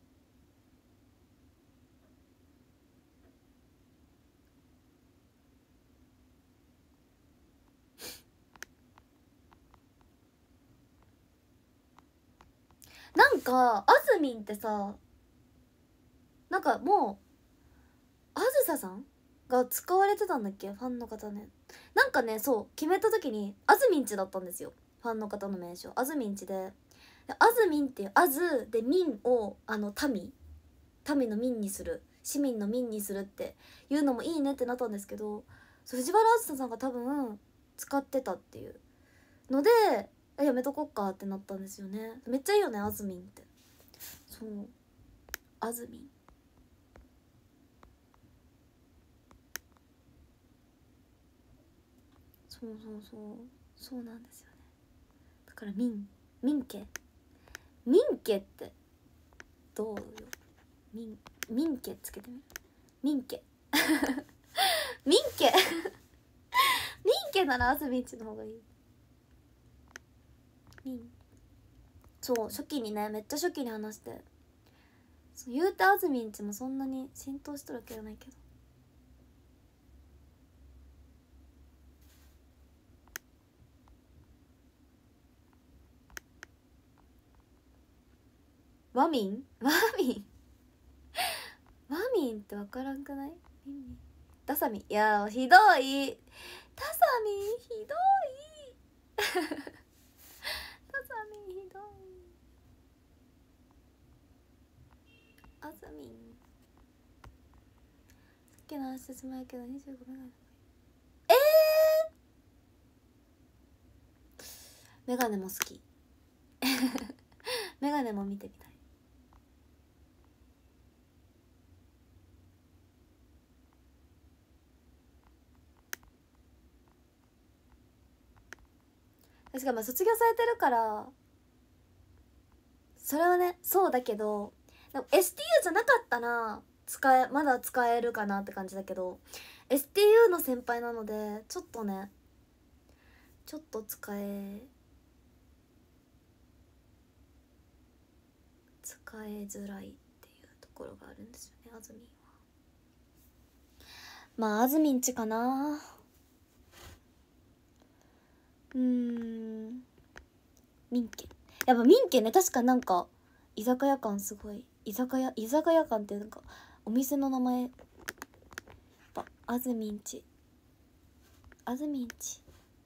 なんかあずみんってさなんかもうあずささんが使われてたんだっけファンの方ねなんかねそう決めた時にあずみんちだったんですよファンの方の名称あずみんちであずみんっていうあずでみんをあの民民の民にする市民の民にするっていうのもいいねってなったんですけどそう藤原あずささんが多分使ってたっていうのでやめとこっかってなったんですよねめっちゃいいよねあずみんってそうあずみんそうそうそうそうなんですよねだからみんみんけみんけってどうよみんみんけつけてみるみんけみんけみんけならあずみんちの方がいいみんそう初期にねめっちゃ初期に話してそう言うてあずみんちもそんなに浸透しとるわけじゃないけどワミンワミンワミンって分からんくないダサミいやひどいダサミひどいダサミひどいあずみんさっきの話進まやけどにじゅうごメガネえー、メガネも好きメガネも見てみたい確かまあ卒業されてるからそれはねそうだけどでも エスティーユー じゃなかったら使えまだ使えるかなって感じだけど エスティーユー の先輩なのでちょっとねちょっと使え使えづらいっていうところがあるんですよね、あずみんは。まああずみんちかな。うーん、民家、やっぱ民家ね、確かなんか居酒屋感すごい、居酒屋居酒屋感っていうなんかお店の名前、やっぱあずみんち、あずみんち。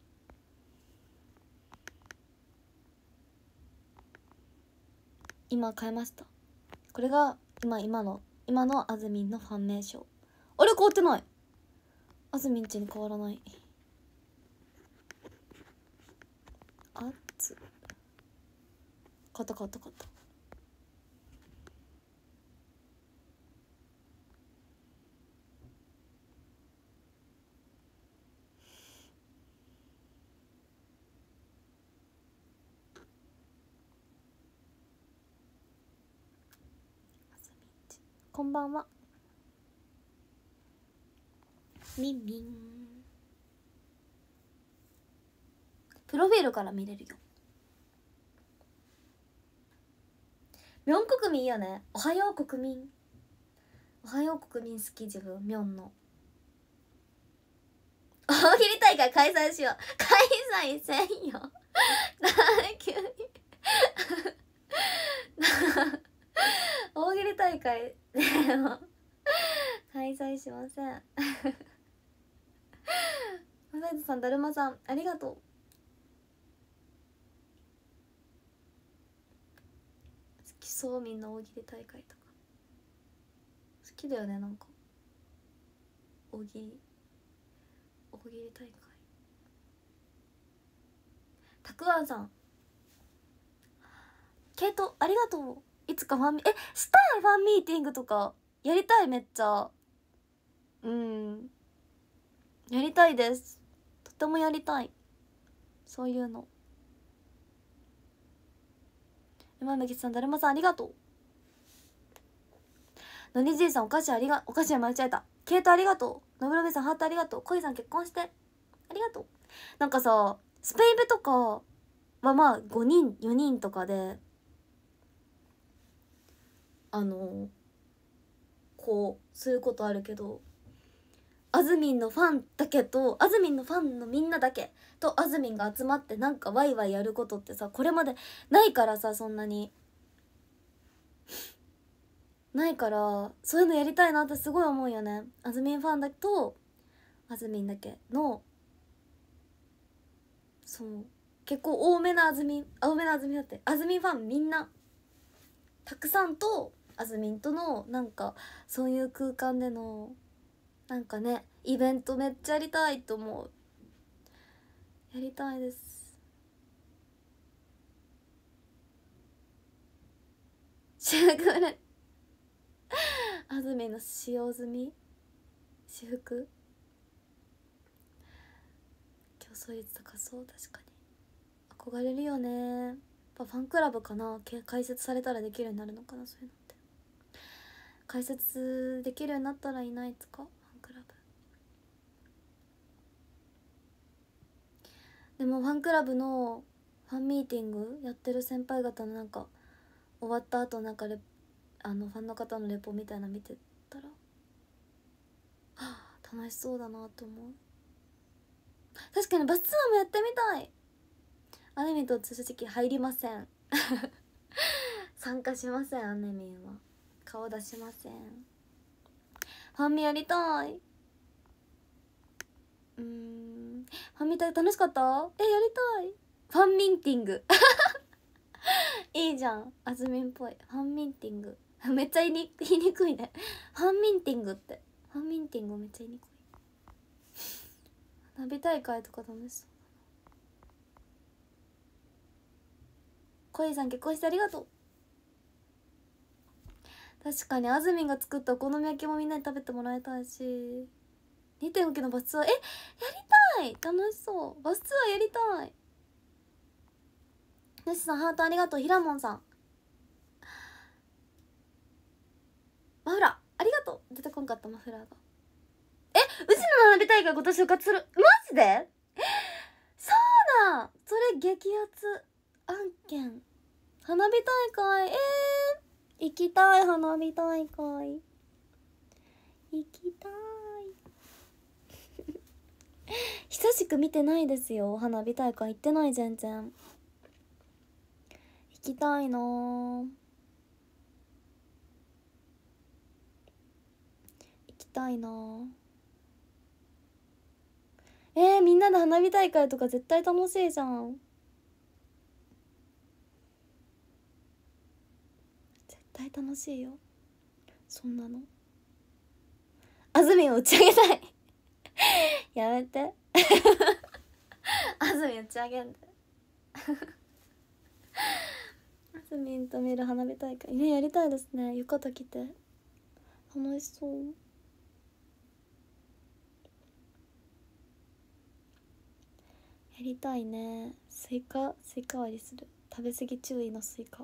今変えました。これが今今の今のあずみんのファン名称。あれ変わってない、あずみんちに変わらない。あつ変わった変わった変わった。こんばんは。みんみん。プロフィールから見れるよ。ミョン国民いいよね。おはよう国民。おはよう国民好き自分、ミョンの。大喜利大会開催しよう。開催せんよ。なに急に。大喜利大会でも開催しません。マサイトさん、だるまさんありがとう。好きそう、みんな大喜利大会とか好きだよね。なんか大喜利大喜利大会。たくあんさん、ケイトありがとう。いつかファンミえしたい、ファンミーティングとかやりたい、めっちゃ。うんやりたいです、とてもやりたい、そういうの。山麦さん、だるまさんありがとう。のにじいさん、お菓子ありがお菓子間違えた。ケイトありがとう。のぶろべさん、ハートありがとう。恋さん、結婚してありがとう。なんかさ、スペイベとかはまあごにんよにんとかであのこうすることあるけど、あずみんのファンだけとあずみんのファンのみんなだけとあずみんが集まってなんかワイワイやることってさ、これまでないからさ、そんなにないから、そういうのやりたいなってすごい思うよね。あずみんファンだとあずみんだけの、そう結構多めなあずみん多めなあずみんだってあずみんファンみんなたくさんとあずみんとのなんかそういう空間でのなんかねイベントめっちゃやりたいと思う。やりたいです。シュークルあずみんの使用済み私服競争率高そう。確かに憧れるよね。やっぱファンクラブかな、開設されたらできるようになるのかな。そういうのって開設できるようになったらいないですか、ファンクラブ。でもファンクラブのファンミーティングやってる先輩方のなんか終わった後なんかレあのファンの方のレポみたいなの見てたら、はあ、楽しそうだなと思う。確かにバスツアーもやってみたい。アネミと正直入りません参加しません。アネミは顔出しません。ファンミやりたい。うーんファンミタ楽しかった。えやりたい。ファンミンティングいいじゃん、あずみんっぽい。ファンミンティングめっちゃ言いに言いにくいねファンミンティングってファンミンティングめっちゃ言いにくい。花火大会とか楽しそう。恋さん結婚してありがとう。確かにあずみんが作ったお好み焼きもみんなに食べてもらいたいし、 にてんご キロのバスツアーえやりたい。楽しそう。バスツアーやりたい。よしさんハートありがとう。ひらもんさんマフラーありがとう。出てこんかったマフラーが。えうちの花火大会今年復活する。マジでそうそれ激アツ案件。花火大会、えー、行きたい。花火大会行きたい久しく見てないですよ。花火大会行ってない。全然行きたいなぁ。行きたいなぁ。えー、みんなで花火大会とか絶対楽しいじゃん。絶対楽しいよ、そんなの。あずみんを打ち上げたいやめてあずみん打ち上げんであずみんと見る花火大会ね、やりたいですね。浴衣着て楽しそう。やりたいね。スイカスイカ割りする。食べ過ぎ注意のスイカ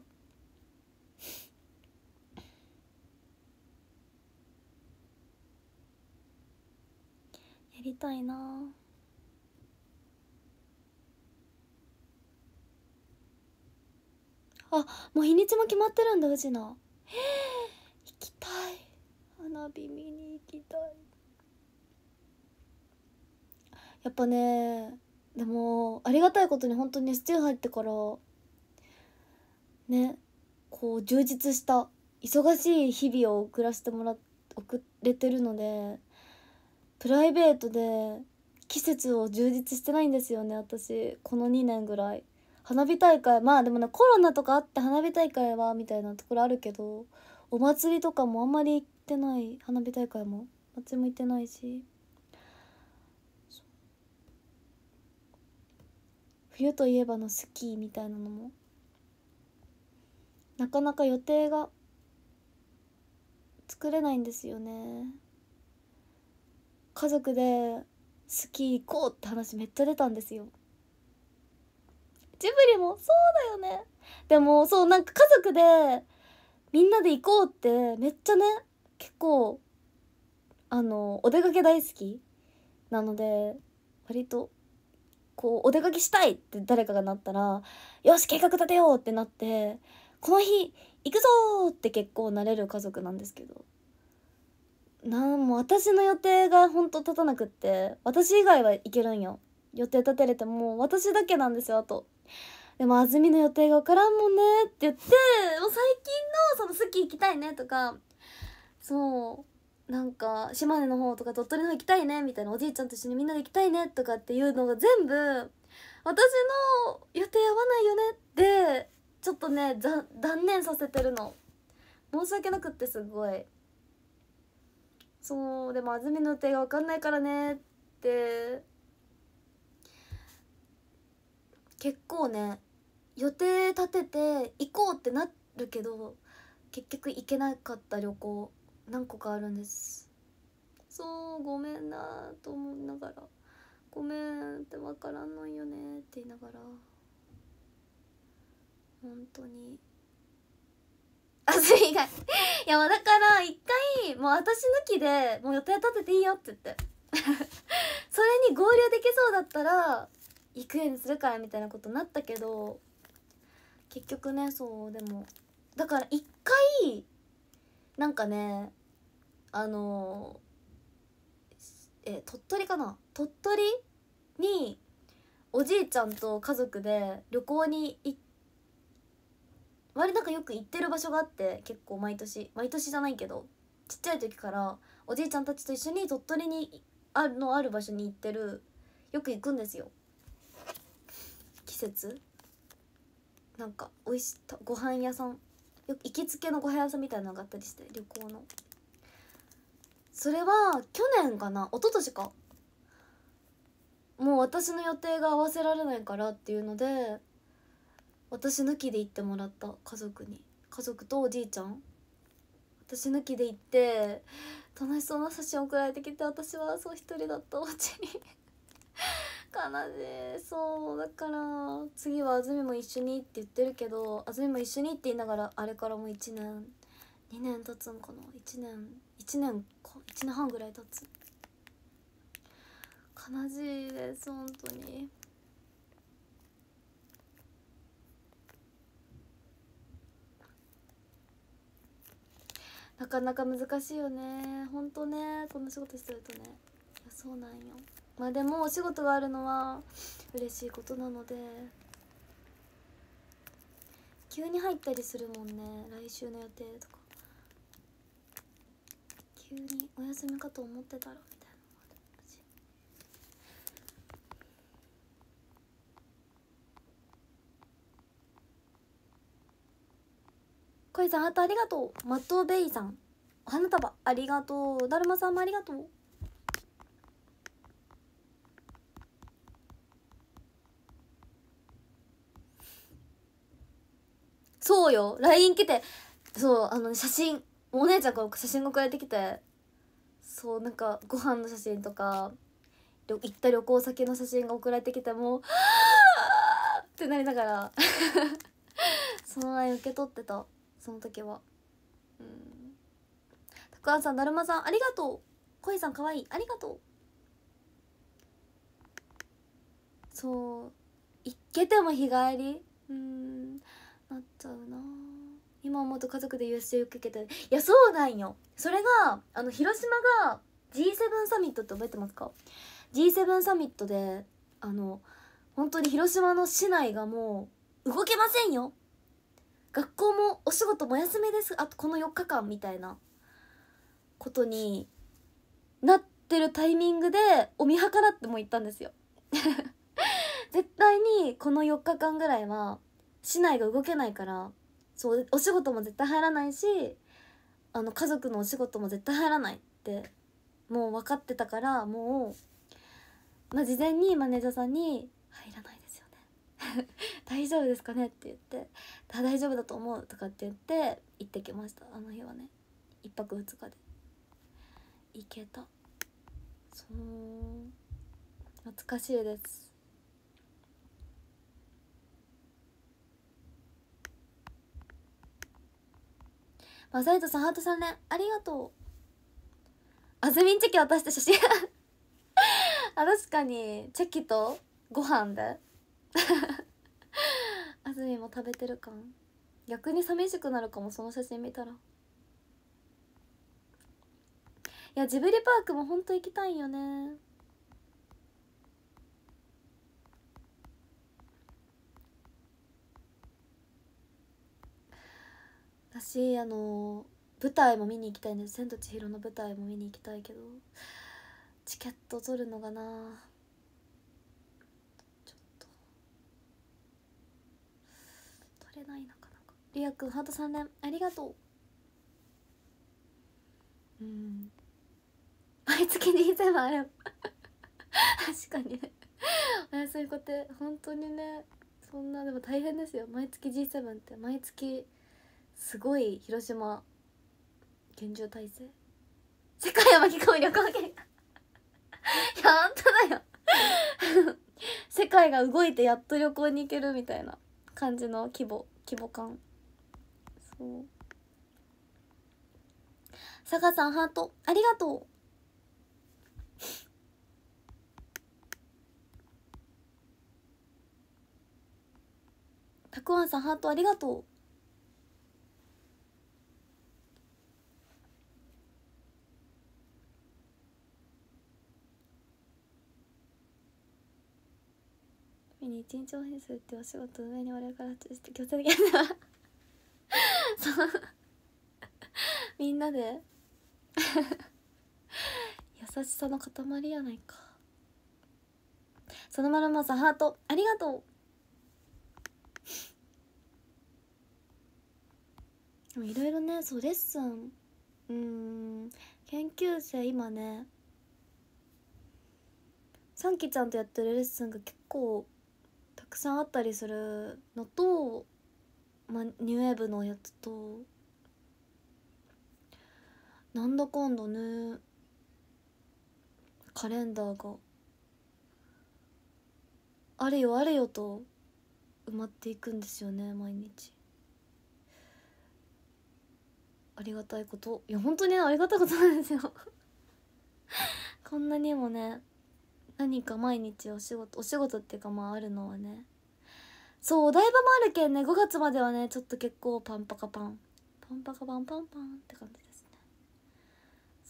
やりたいな。あ、もう日にちも決まってるんだ。うちのへえ、行きたい。花火見に行きたい。やっぱね、でもありがたいことに本当に エスティー 入ってからね、こう充実した忙しい日々を送らせてもら送れてるので、プライベートで季節を充実してないんですよね、私。このにねんぐらい花火大会、まあでもね、コロナとかあって花火大会はみたいなところあるけど、お祭りとかもあんまり行ってない。花火大会もお祭りも行ってないし、冬といえばのスキーみたいなのもなかなか予定が作れないんですよね。家族でスキー行こうって話めっちゃ出たんですよ。ジブリもそうだよね。でもそう、なんか家族でみんなで行こうってめっちゃね、結構あのお出かけ大好きなので、割とこうお出かけしたいって誰かがなったら、よし計画立てようってなって、この日行くぞーって結構なれる家族なんですけど、なんも私の予定がほんと立たなくって、私以外は行けるんよ。予定立てれても私だけなんですよ、あと。でも安住の予定が分からんもんねって言って、もう最近のそのスキー行きたいねとか、そうなんか島根の方とか鳥取の方行きたいねみたいな、おじいちゃんと一緒にみんなで行きたいねとかっていうのが全部私の予定合わないよねってちょっとね、断念させてるの。申し訳なくって、すごい。そうでも安住の予定が分かんないからねって結構ね、予定立てて行こうってなるけど結局行けなかった旅行何個かあるんです。そうごめんなと思いながら、ごめんって分からんのよねって言いながら、本当にあず以外いや、だから一回もう私抜きでもう予定立てていいよって言ってそれに合流できそうだったら行くようにするからみたいなことになったけど、結局ね、そうでもだから一回なんかね、あのえ鳥取かな、鳥取におじいちゃんと家族で旅行に行っ割なんかよく行ってる場所があって、結構毎年毎年じゃないけどちっちゃい時からおじいちゃんたちと一緒に鳥取にあるのある場所に行ってる、よく行くんですよ。季節なんかおいしいご飯屋さん、よく行きつけのご飯屋さんみたいなのがあったりして、旅行の。それは去年かな、一昨年か、もう私の予定が合わせられないからっていうので私抜きで行ってもらった。家族に、家族とおじいちゃん私抜きで行って楽しそうな写真送られてきて、私はそう一人だったお家に悲しい。そうだから次は安住も一緒にって言ってるけど、安住も一緒にって言いながらあれからもういちねんにねん経つんかな、いちねんいちねんかいちねんはんぐらい経つ。悲しいです本当に。 かなか難しいよねほんとね。この仕事してるとね。いやそうなんよ。まあでもお仕事があるのは嬉しいことなので。急に入ったりするもんね、来週の予定とか。急にお休みかと思ってたらみたいなのもあるし。恋さんハートありがとう。マットベイさんお花束ありがとう。だるまさんもありがとう。そうよ ライン 来て、そうあの写真お姉ちゃんから写真が送られてきて、そうなんかご飯の写真とか行った旅行先の写真が送られてきて、もうはあってなりながらその ライン 受け取ってたその時は。うん。たくあんさんだるまさんありがとう。恋さんかわいいありがとう。そう行けても日帰りうんなっちゃうな。今思うと家族で ユーエスジェー 受けて、いやそうなんよ。それがあの広島が ジーセブン サミットって覚えてますか？ ジーセブン サミットであの本当に広島の市内がもう動けませんよ、学校もお仕事も休みです、あとこのよっかかんみたいなことになってるタイミングでお見計らっても言ったんですよ絶対にこのよっかかんぐらいは市内が動けないから、そうお仕事も絶対入らないし、あの家族のお仕事も絶対入らないってもう分かってたから、もう、まあ、事前にマネージャーさんに「入らないですよね大丈夫ですかね?」って言って「大丈夫だと思う」とかって言って行ってきました。あの日はねいっぱくふつかで行けた。そう懐かしいです。マサイトさんハートさん連ありがとう。あずみんチェキ渡して写真あ確かにチェキとご飯であずみも食べてる感。逆に寂しくなるかもその写真見たら。いやジブリパークもほんと行きたいよね。私あの舞台も見に行きたいんです。千と千尋の舞台も見に行きたいけどチケット取るのがなちょっと取れないなかなか。りあくんハートさん連ありがとう。うん毎月にせんまんあれば確かにねお安いこと本当にね。そんなでも大変ですよ毎月 ジーセブン って毎月すごい広島厳重体制。世界を巻き込む旅行券いや本当だよ世界が動いてやっと旅行に行けるみたいな感じの規模規模感。そうサガさんハートありがとう。たくあんさんハートありがとう。に一日オフにするってお仕事上に俺からして強制的なそうみんなで優しさの塊やないか。そのまるまさんハートありがとう。でもいろいろねそうレッスンうーん研究生今ねさんきちゃんとやってるレッスンが結構たくさんあったりするのと、まあ、ニューウェーブのやつとなんだかんだねカレンダーがあれよあれよと埋まっていくんですよね毎日。ありがたいこと、いや本当にありがたいことなんですよこんなにもね何か毎日お仕事お仕事っていうかまああるのはね。そうお台場もあるけんねごがつまではねちょっと結構パンパカパンパンパカパンパンパンって感じですね。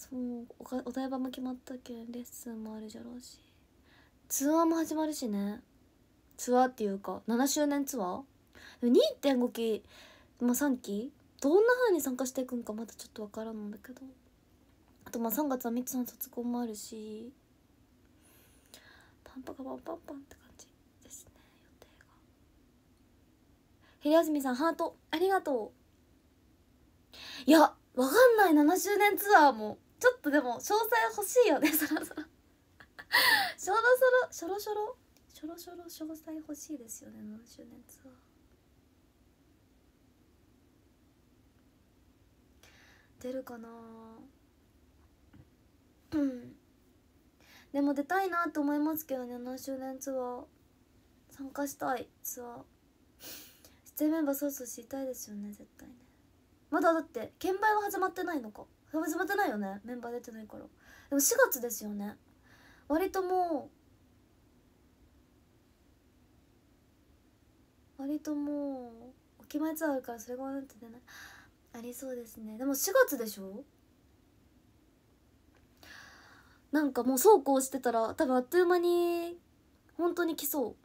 そうおかお台場も決まったけんレッスンもあるじゃろうし、ツアーも始まるしね。ツアーっていうかななしゅうねんツアー にてんご 期、まあ、さんきどんな風に参加していくんかまだちょっとわからんのだけど、あとまあさんがつはみっつの卒コンもあるし、パンパカパンパンパンって感じですね。予定が。ひりあずみさんハートありがとう。いやわかんない。ななしゅうねんツアーもちょっとでも詳細欲しいよね。そろそろそろそろしょろしょろしょろしょろ詳細欲しいですよね。ななしゅうねんツアー出るかな。うんでも出たいなと思いますけどね。ななしゅうねんツアー参加したい。ツアー出演メンバーそうそう知りたいですよね絶対ね。まだだって券売は始まってないのか。始まってないよね、メンバー出てないから。でもしがつですよね。割ともう割ともうお決まりツアーあるから、それがなんて出ないありそうですね。でもしがつでしょ。なんかもうそうこうしてたら多分あっという間に本当に来そう。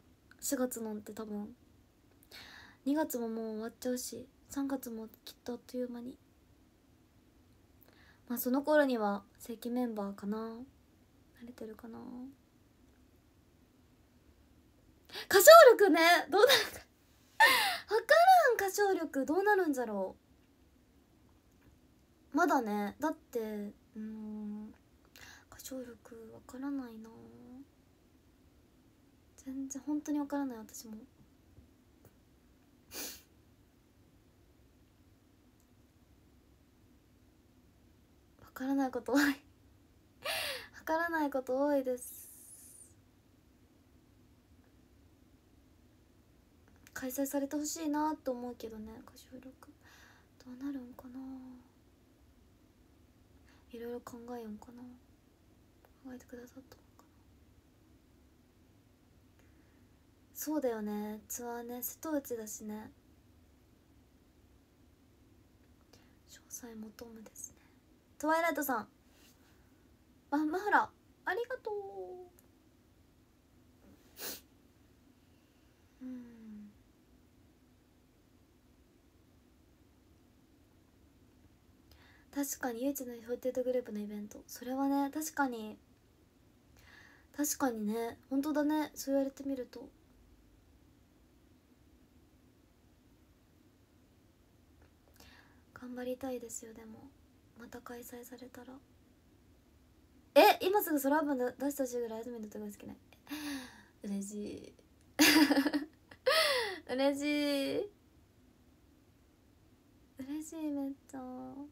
しがつなんて多分にがつももう終わっちゃうし、さんがつもきっとあっという間に。まあその頃には正規メンバーかな。慣れてるかな。歌唱力ねどうなるか分からん。歌唱力どうなるんじゃろう。まだね。だってうーん歌唱力分からないな。全然本当に分からない私も。分からないこと多い分からないこと多いです。開催されてほしいなと思うけどね。歌唱力どうなるんかな。いろいろ考えよんかな。考えてくださったのかな。そうだよね。ツアーね瀬戸内だしね。詳細求むですね。トワイライトさんあマフラーありがとう。うん確かに唯一のフォーティーエイトグループのイベント、それはね確かに確かにね本当だね。そう言われてみると頑張りたいですよ。でもまた開催されたらえ今すぐソラーブン出してほしいぐらいあずみの歌が好きない嬉しい嬉しい嬉しいめっちゃ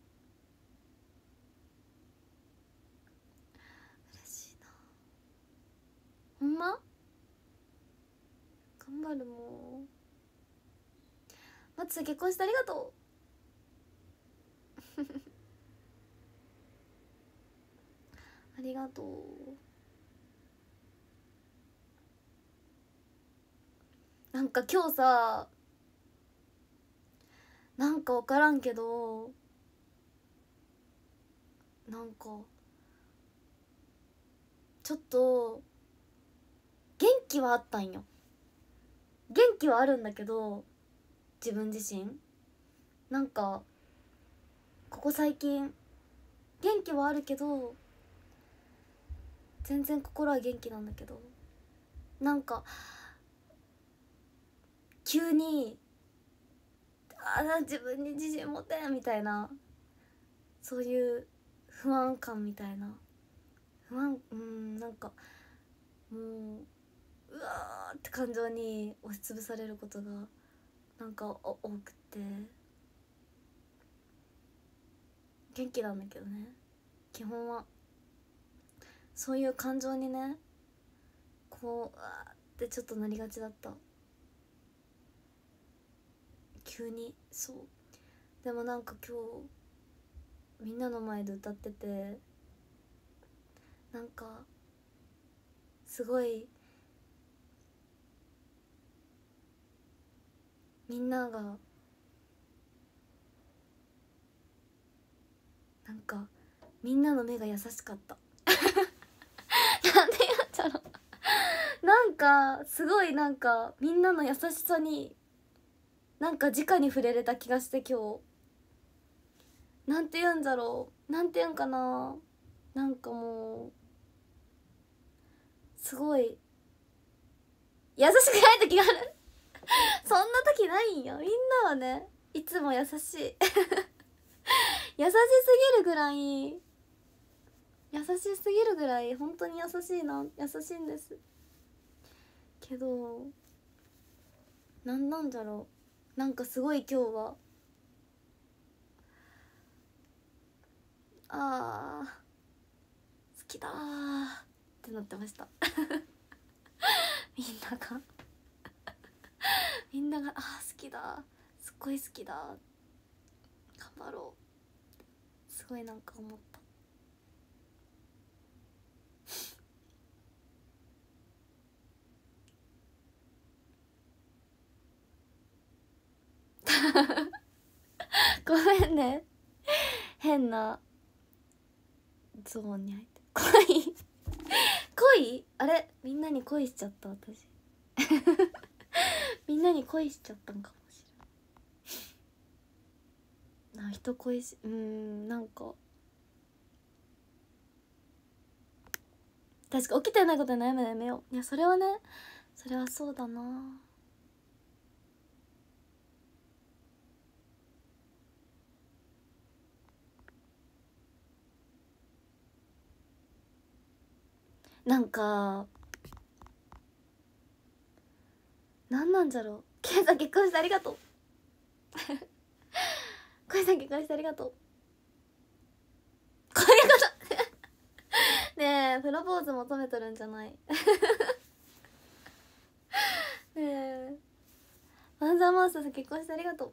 嬉しいな。ほんま頑張るもん。松さん結婚してありがとうありがとう。なんか今日さなんか分からんけどなんかちょっと元気はあったんよ。元気はあるんだけど自分自身なんかここ最近元気はあるけど全然心は元気なんだけどなんか急にあー自分に自信持てみたいなそういう不安感みたいな不安うんなんかもううわーって感情に押しつぶされることがなんか多くて元気なんだけどね基本はそういう感情にねこううわーってちょっとなりがちだった。急にそうでもなんか今日みんなの前で歌っててなんかすごいみんながなんかみんなの目が優しかったなんでやっちゃろなんかすごいなんかみんなの優しさになんか直に触れれた気がして、今日なんて言うんだろう、なんて言うんかな、なんかもうすごい優しくない時があるそんな時ないんよ。みんなはねいつも優しい優しすぎるぐらい優しすぎるぐらい本当に優しいな、優しいんですけど、なんなんだろう、なんかすごい今日はあー好きだーってなってましたみんながみんながあー好きだ、すっごい好きだ、頑張ろう、すごいなんか思ったごめんね、変なゾーンに入って恋恋あれみんなに恋しちゃった私みんなに恋しちゃったんかもしれないな、人恋しうーんなんか確か起きてないことに悩むのやめよう。いやそれはね、それはそうだな。なんかなんなんじゃろう。ケイさん結婚してありがとうケイさん結婚してありがとうこういうことねえプロポーズ求めとるんじゃないねえマンザーマウスさん結婚してありがとう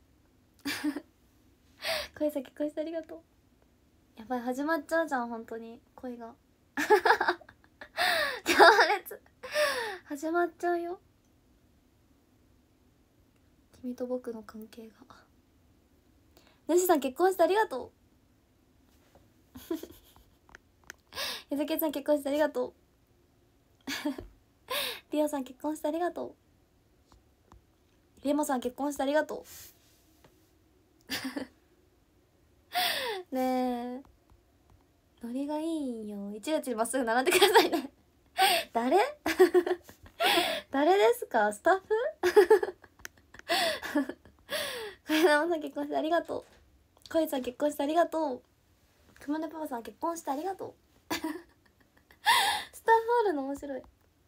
恋さん結婚してありがとう。やばい始まっちゃうじゃん本当に恋が強烈始まっちゃうよ、君と僕の関係が。主さん結婚してありがとうゆずけさん結婚してありがとうリオさん結婚してありがとう。レモさん結婚してありがとうねえノリがいいんよ。いちいちまっすぐ並んでくださいね誰誰ですか、スタッフかやなまさん結婚してありがとう。こいさん結婚してありがとう。くまねパパさん結婚してありがとうスタッフあるの面白い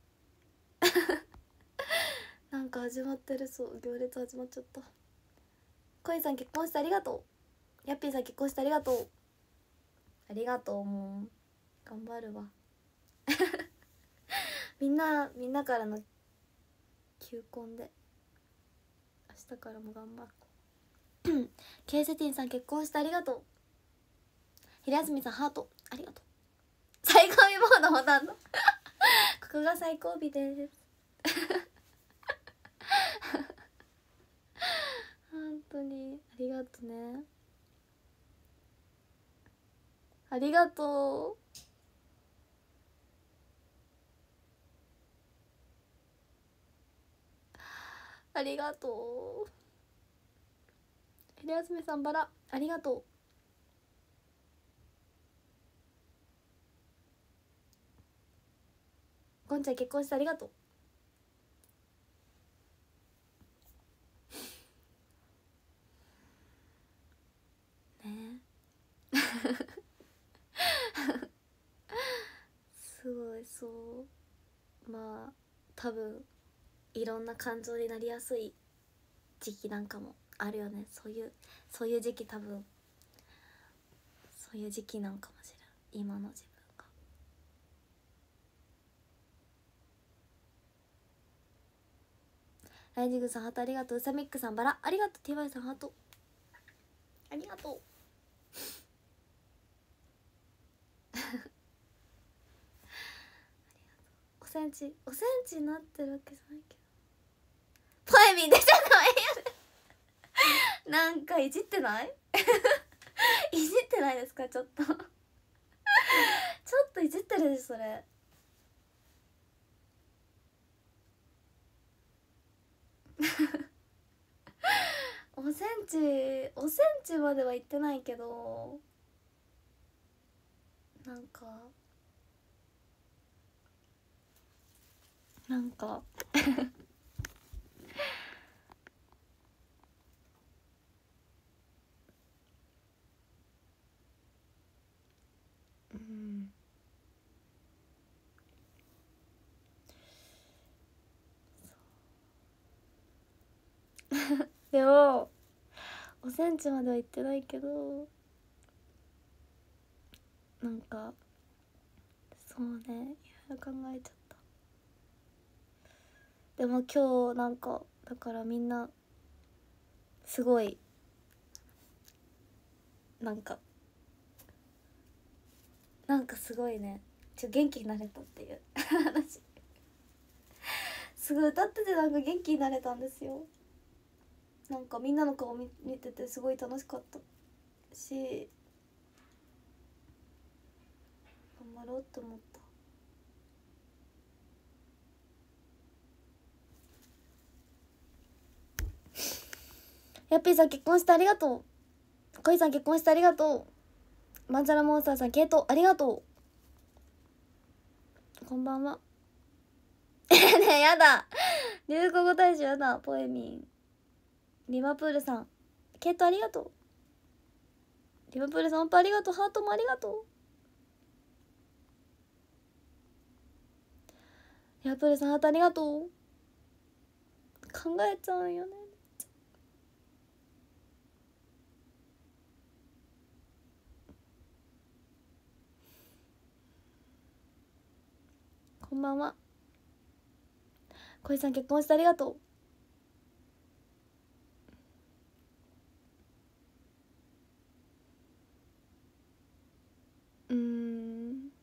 なんか始まってる、そう行列始まっちゃった。こいさん結婚してありがとう。やっぴーさん結婚してありがとう。ありがとう、もう頑張るわみんなみんなからの求婚で明日からも頑張るケイセティンさん結婚してありがとう。ひらやすみさんハートありがとう。最高尾モードもたんのここが最高尾です本当にありがとね、ありがとう。ありがとう。ひらやすみさんバラありがとう。ゴンちゃん結婚してありがとうねすごい、そうまあ多分いろんな感情になりやすい時期なんかもあるよね。そういうそういう時期、多分そういう時期なんかもしれん今の自分が。ライジングさんハートありがとう。うさみっくさんバラありがとう。 ティーワイ さんハートありがとうおセンチおセンチになってるわけじゃないけど、ポエミン出ちゃったわなんかいじってないいじってないですかちょっとちょっといじってるでしょそれ。おセンチおセンチまでは言ってないけど、なんかなんかうんでもごセンチまでは言ってないけど、なんかそうね、いろいろ考えちゃった。でも今日なんかだからみんなすごいなんかなんかすごいね、ちょ元気になれたっていう話すごい歌っててなんか元気になれたんですよ。なんかみんなの顔見見ててすごい楽しかったし、頑張ろうって思った。ヤッピーさん結婚してありがとう。コイさん結婚してありがとう。マンザラモンスターさんケイトありがとう。こんばんは。ねえやだ、流行語大使やだ。ポエミンリバプールさんケイトありがとう。リバプールさん本当ありがとう。ハートもありがとう。リバプールさんハートありがとう。考えちゃうよね。こんばんは。小井さん結婚してありがとう。うーん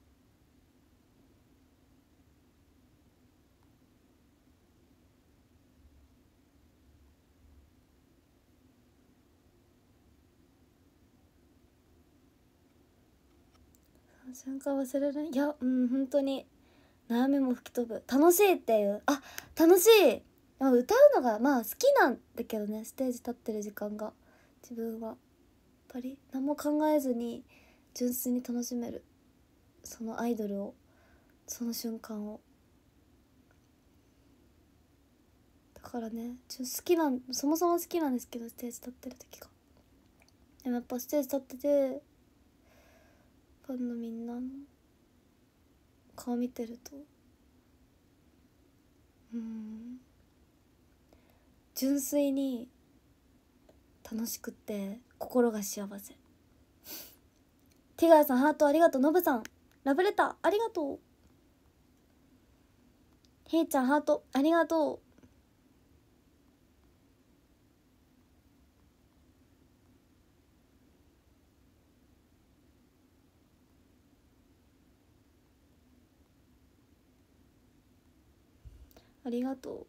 瞬間忘れない。いやうん本当に悩みも吹き飛ぶ。楽しいっていう、あ楽しい。まあ歌うのがまあ好きなんだけどね、ステージ立ってる時間が自分はやっぱり何も考えずに純粋に楽しめる、そのアイドルを、その瞬間を。だからねちょ好きなんそもそも好きなんですけど、ステージ立ってる時が。でもやっぱステージ立っててファンのみんなの顔見てるとうん純粋に楽しくって心が幸せ。ティガーさんハートありがとう。ノブさんラブレターありがとう。ヘイちゃんハートありがとう。ありがとう。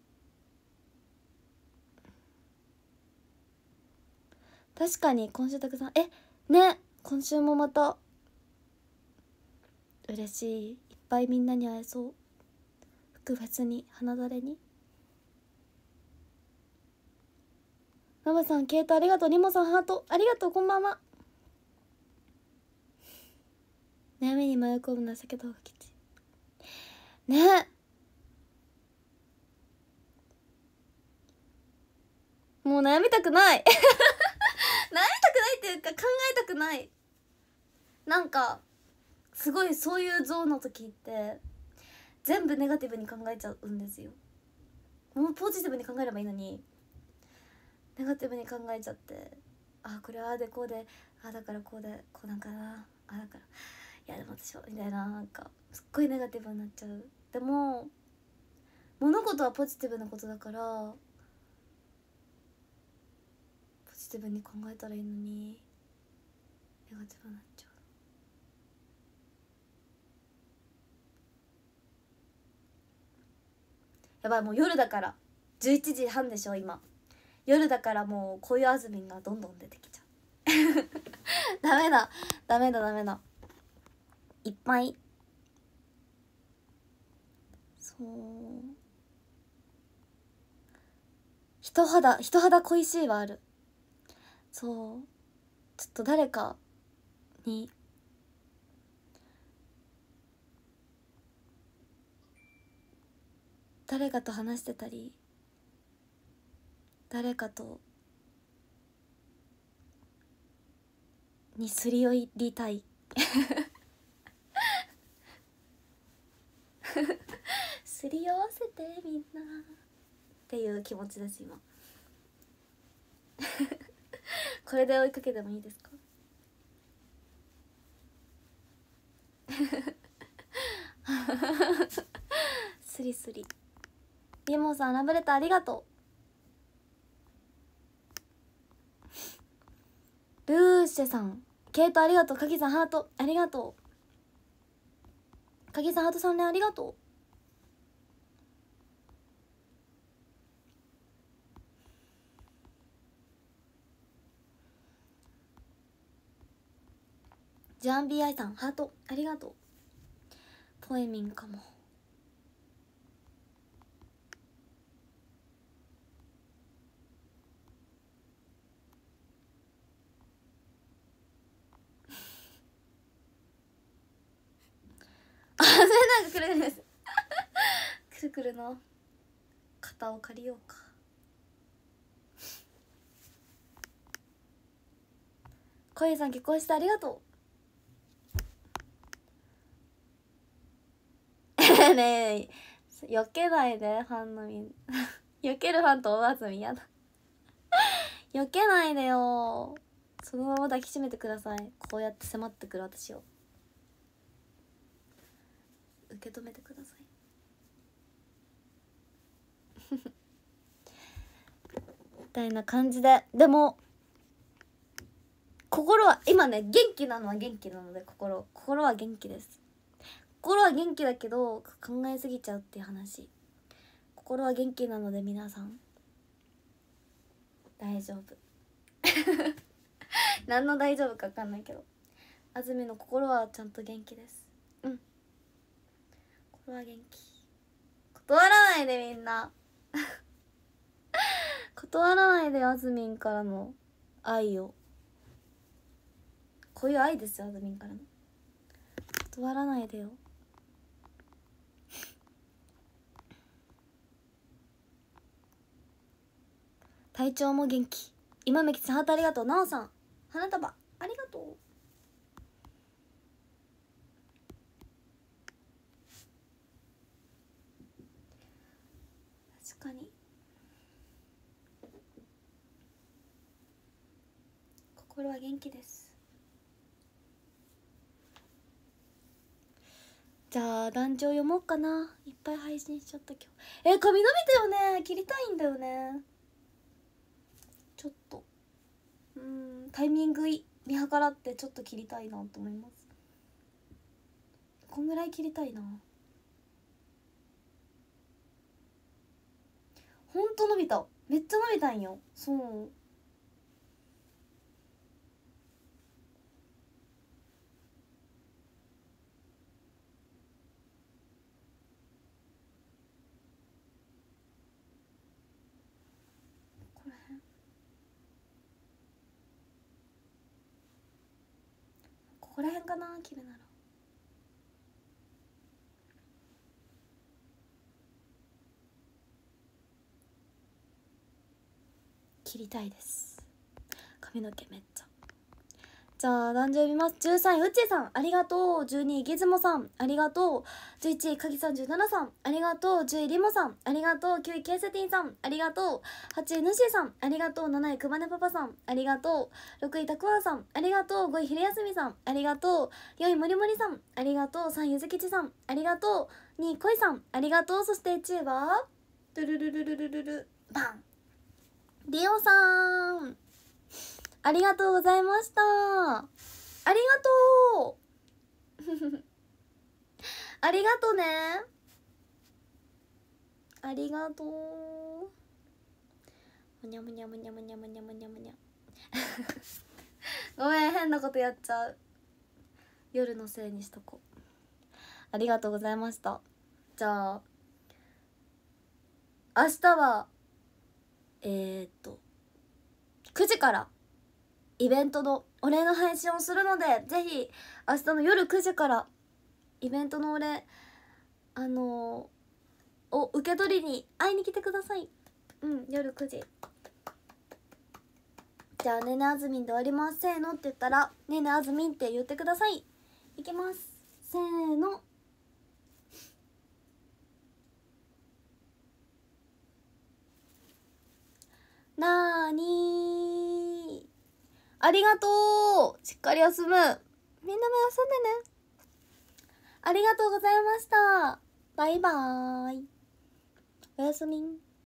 確かに今週たくさんえね今週もまた嬉しい、いっぱいみんなに会えそう。特別に花だれに。ノブさんケイトありがとう。リモさんハートありがとう。こんばんは。悩みに迷い込むのは避けた方がきついね。もう悩みたくない悩みたくないっていうか考えたくない。なんかすごいそういうゾーンの時って全部ネガティブに考えちゃうんですよ。もうポジティブに考えればいいのにネガティブに考えちゃって、あこれはああでこうで、ああだからこうでこうなんかな、ああだからいやでも私はみたいな、なんかすっごいネガティブになっちゃう。でも物事はポジティブなことだからポジティブに考えたらいいのにネガティブになっちゃう。やばいもう夜だから、じゅういちじはんでしょ今。夜だからもうこういうあずみんがどんどん出てきちゃうダメだダメだダメだ。 いっぱい。そう人肌人肌恋しいはある。そうちょっと誰かに誰かと話してたり誰かとにすり寄りたいすり合わせてみんなっていう気持ちです今これで追いかけてもいいですかスリスリ。リモンさんラブレターありがとう。ルーシェさんケイトありがとう。カギさんハートありがとう。カギさんハートさんねありがとう。ジャンビーアイさんハートありがとう。ポエミンかもあ、それなんかくるくるですくるくるの肩を借りようか。小遊さん結婚してありがとうねえ避けないでファンのみん避けるファンと大集みやだ避けないでよ。そのまま抱きしめてください。こうやって迫ってくる私を受け止めてくださいみたいな感じで。でも心は今ね元気なのは元気なので心心は元気です。心は元気だけど考えすぎちゃうっていう話。心は元気なので皆さん大丈夫何の大丈夫か分かんないけど安住の心はちゃんと元気です。うん心は元気。断らないでみんな断らないであずみんからの愛を。こういう愛ですよあずみんからの。断らないでよ体調も元気。今めきさんハートありがとう。なおさん花束ありがとう。確かに心は元気です。じゃあ団長読もうかな。いっぱい配信しちゃった今日。え髪伸びたよね。切りたいんだよね。ちょっとうんタイミング見計らってちょっと切りたいなと思います。こんぐらい切りたいな。ほんと伸びた。めっちゃ伸びたんよ。そうここら辺ここら辺かな切るなら。切りたいです。髪の毛めっちゃ。じゃあ男女読みます。じゅうさんいうっちーさんありがとう。じゅうにいギズモさんありがとう。じゅういちいかぎさんじゅうななさんありがとう。じゅういリモさんありがとう。きゅういケーセティンさんありがとう。はちいヌシーさんありがとう。なないくまねパパさんありがとう。ろくいたくわんさんありがとう。ごいひれやすみさんありがとう。よいもりもりさんありがとう。さんゆずきちさんありがとう。にいこいさんありがとう。そしていちいはルルルルルルルルバンリオさんありがとうございました。ありがとうありがとね。ありがとう。むにゃむにゃむにゃむにゃむにゃむにゃむにゃごめん変なことやっちゃう。夜のせいにしとこう。 ありがとうございました。じゃあ明日はえー、っとくじからイベントのお礼の配信をするので、ぜひ明日の夜くじからイベントのお礼あのー、を受け取りに会いに来てください。うん、夜くじ。じゃあねねあずみんで終わります。せーのって言ったらねねあずみんって言ってください。いきます。せーの。なーにー。ありがとう。しっかり休む。みんなも休んでね。ありがとうございました。バイバーイ。おやすみん。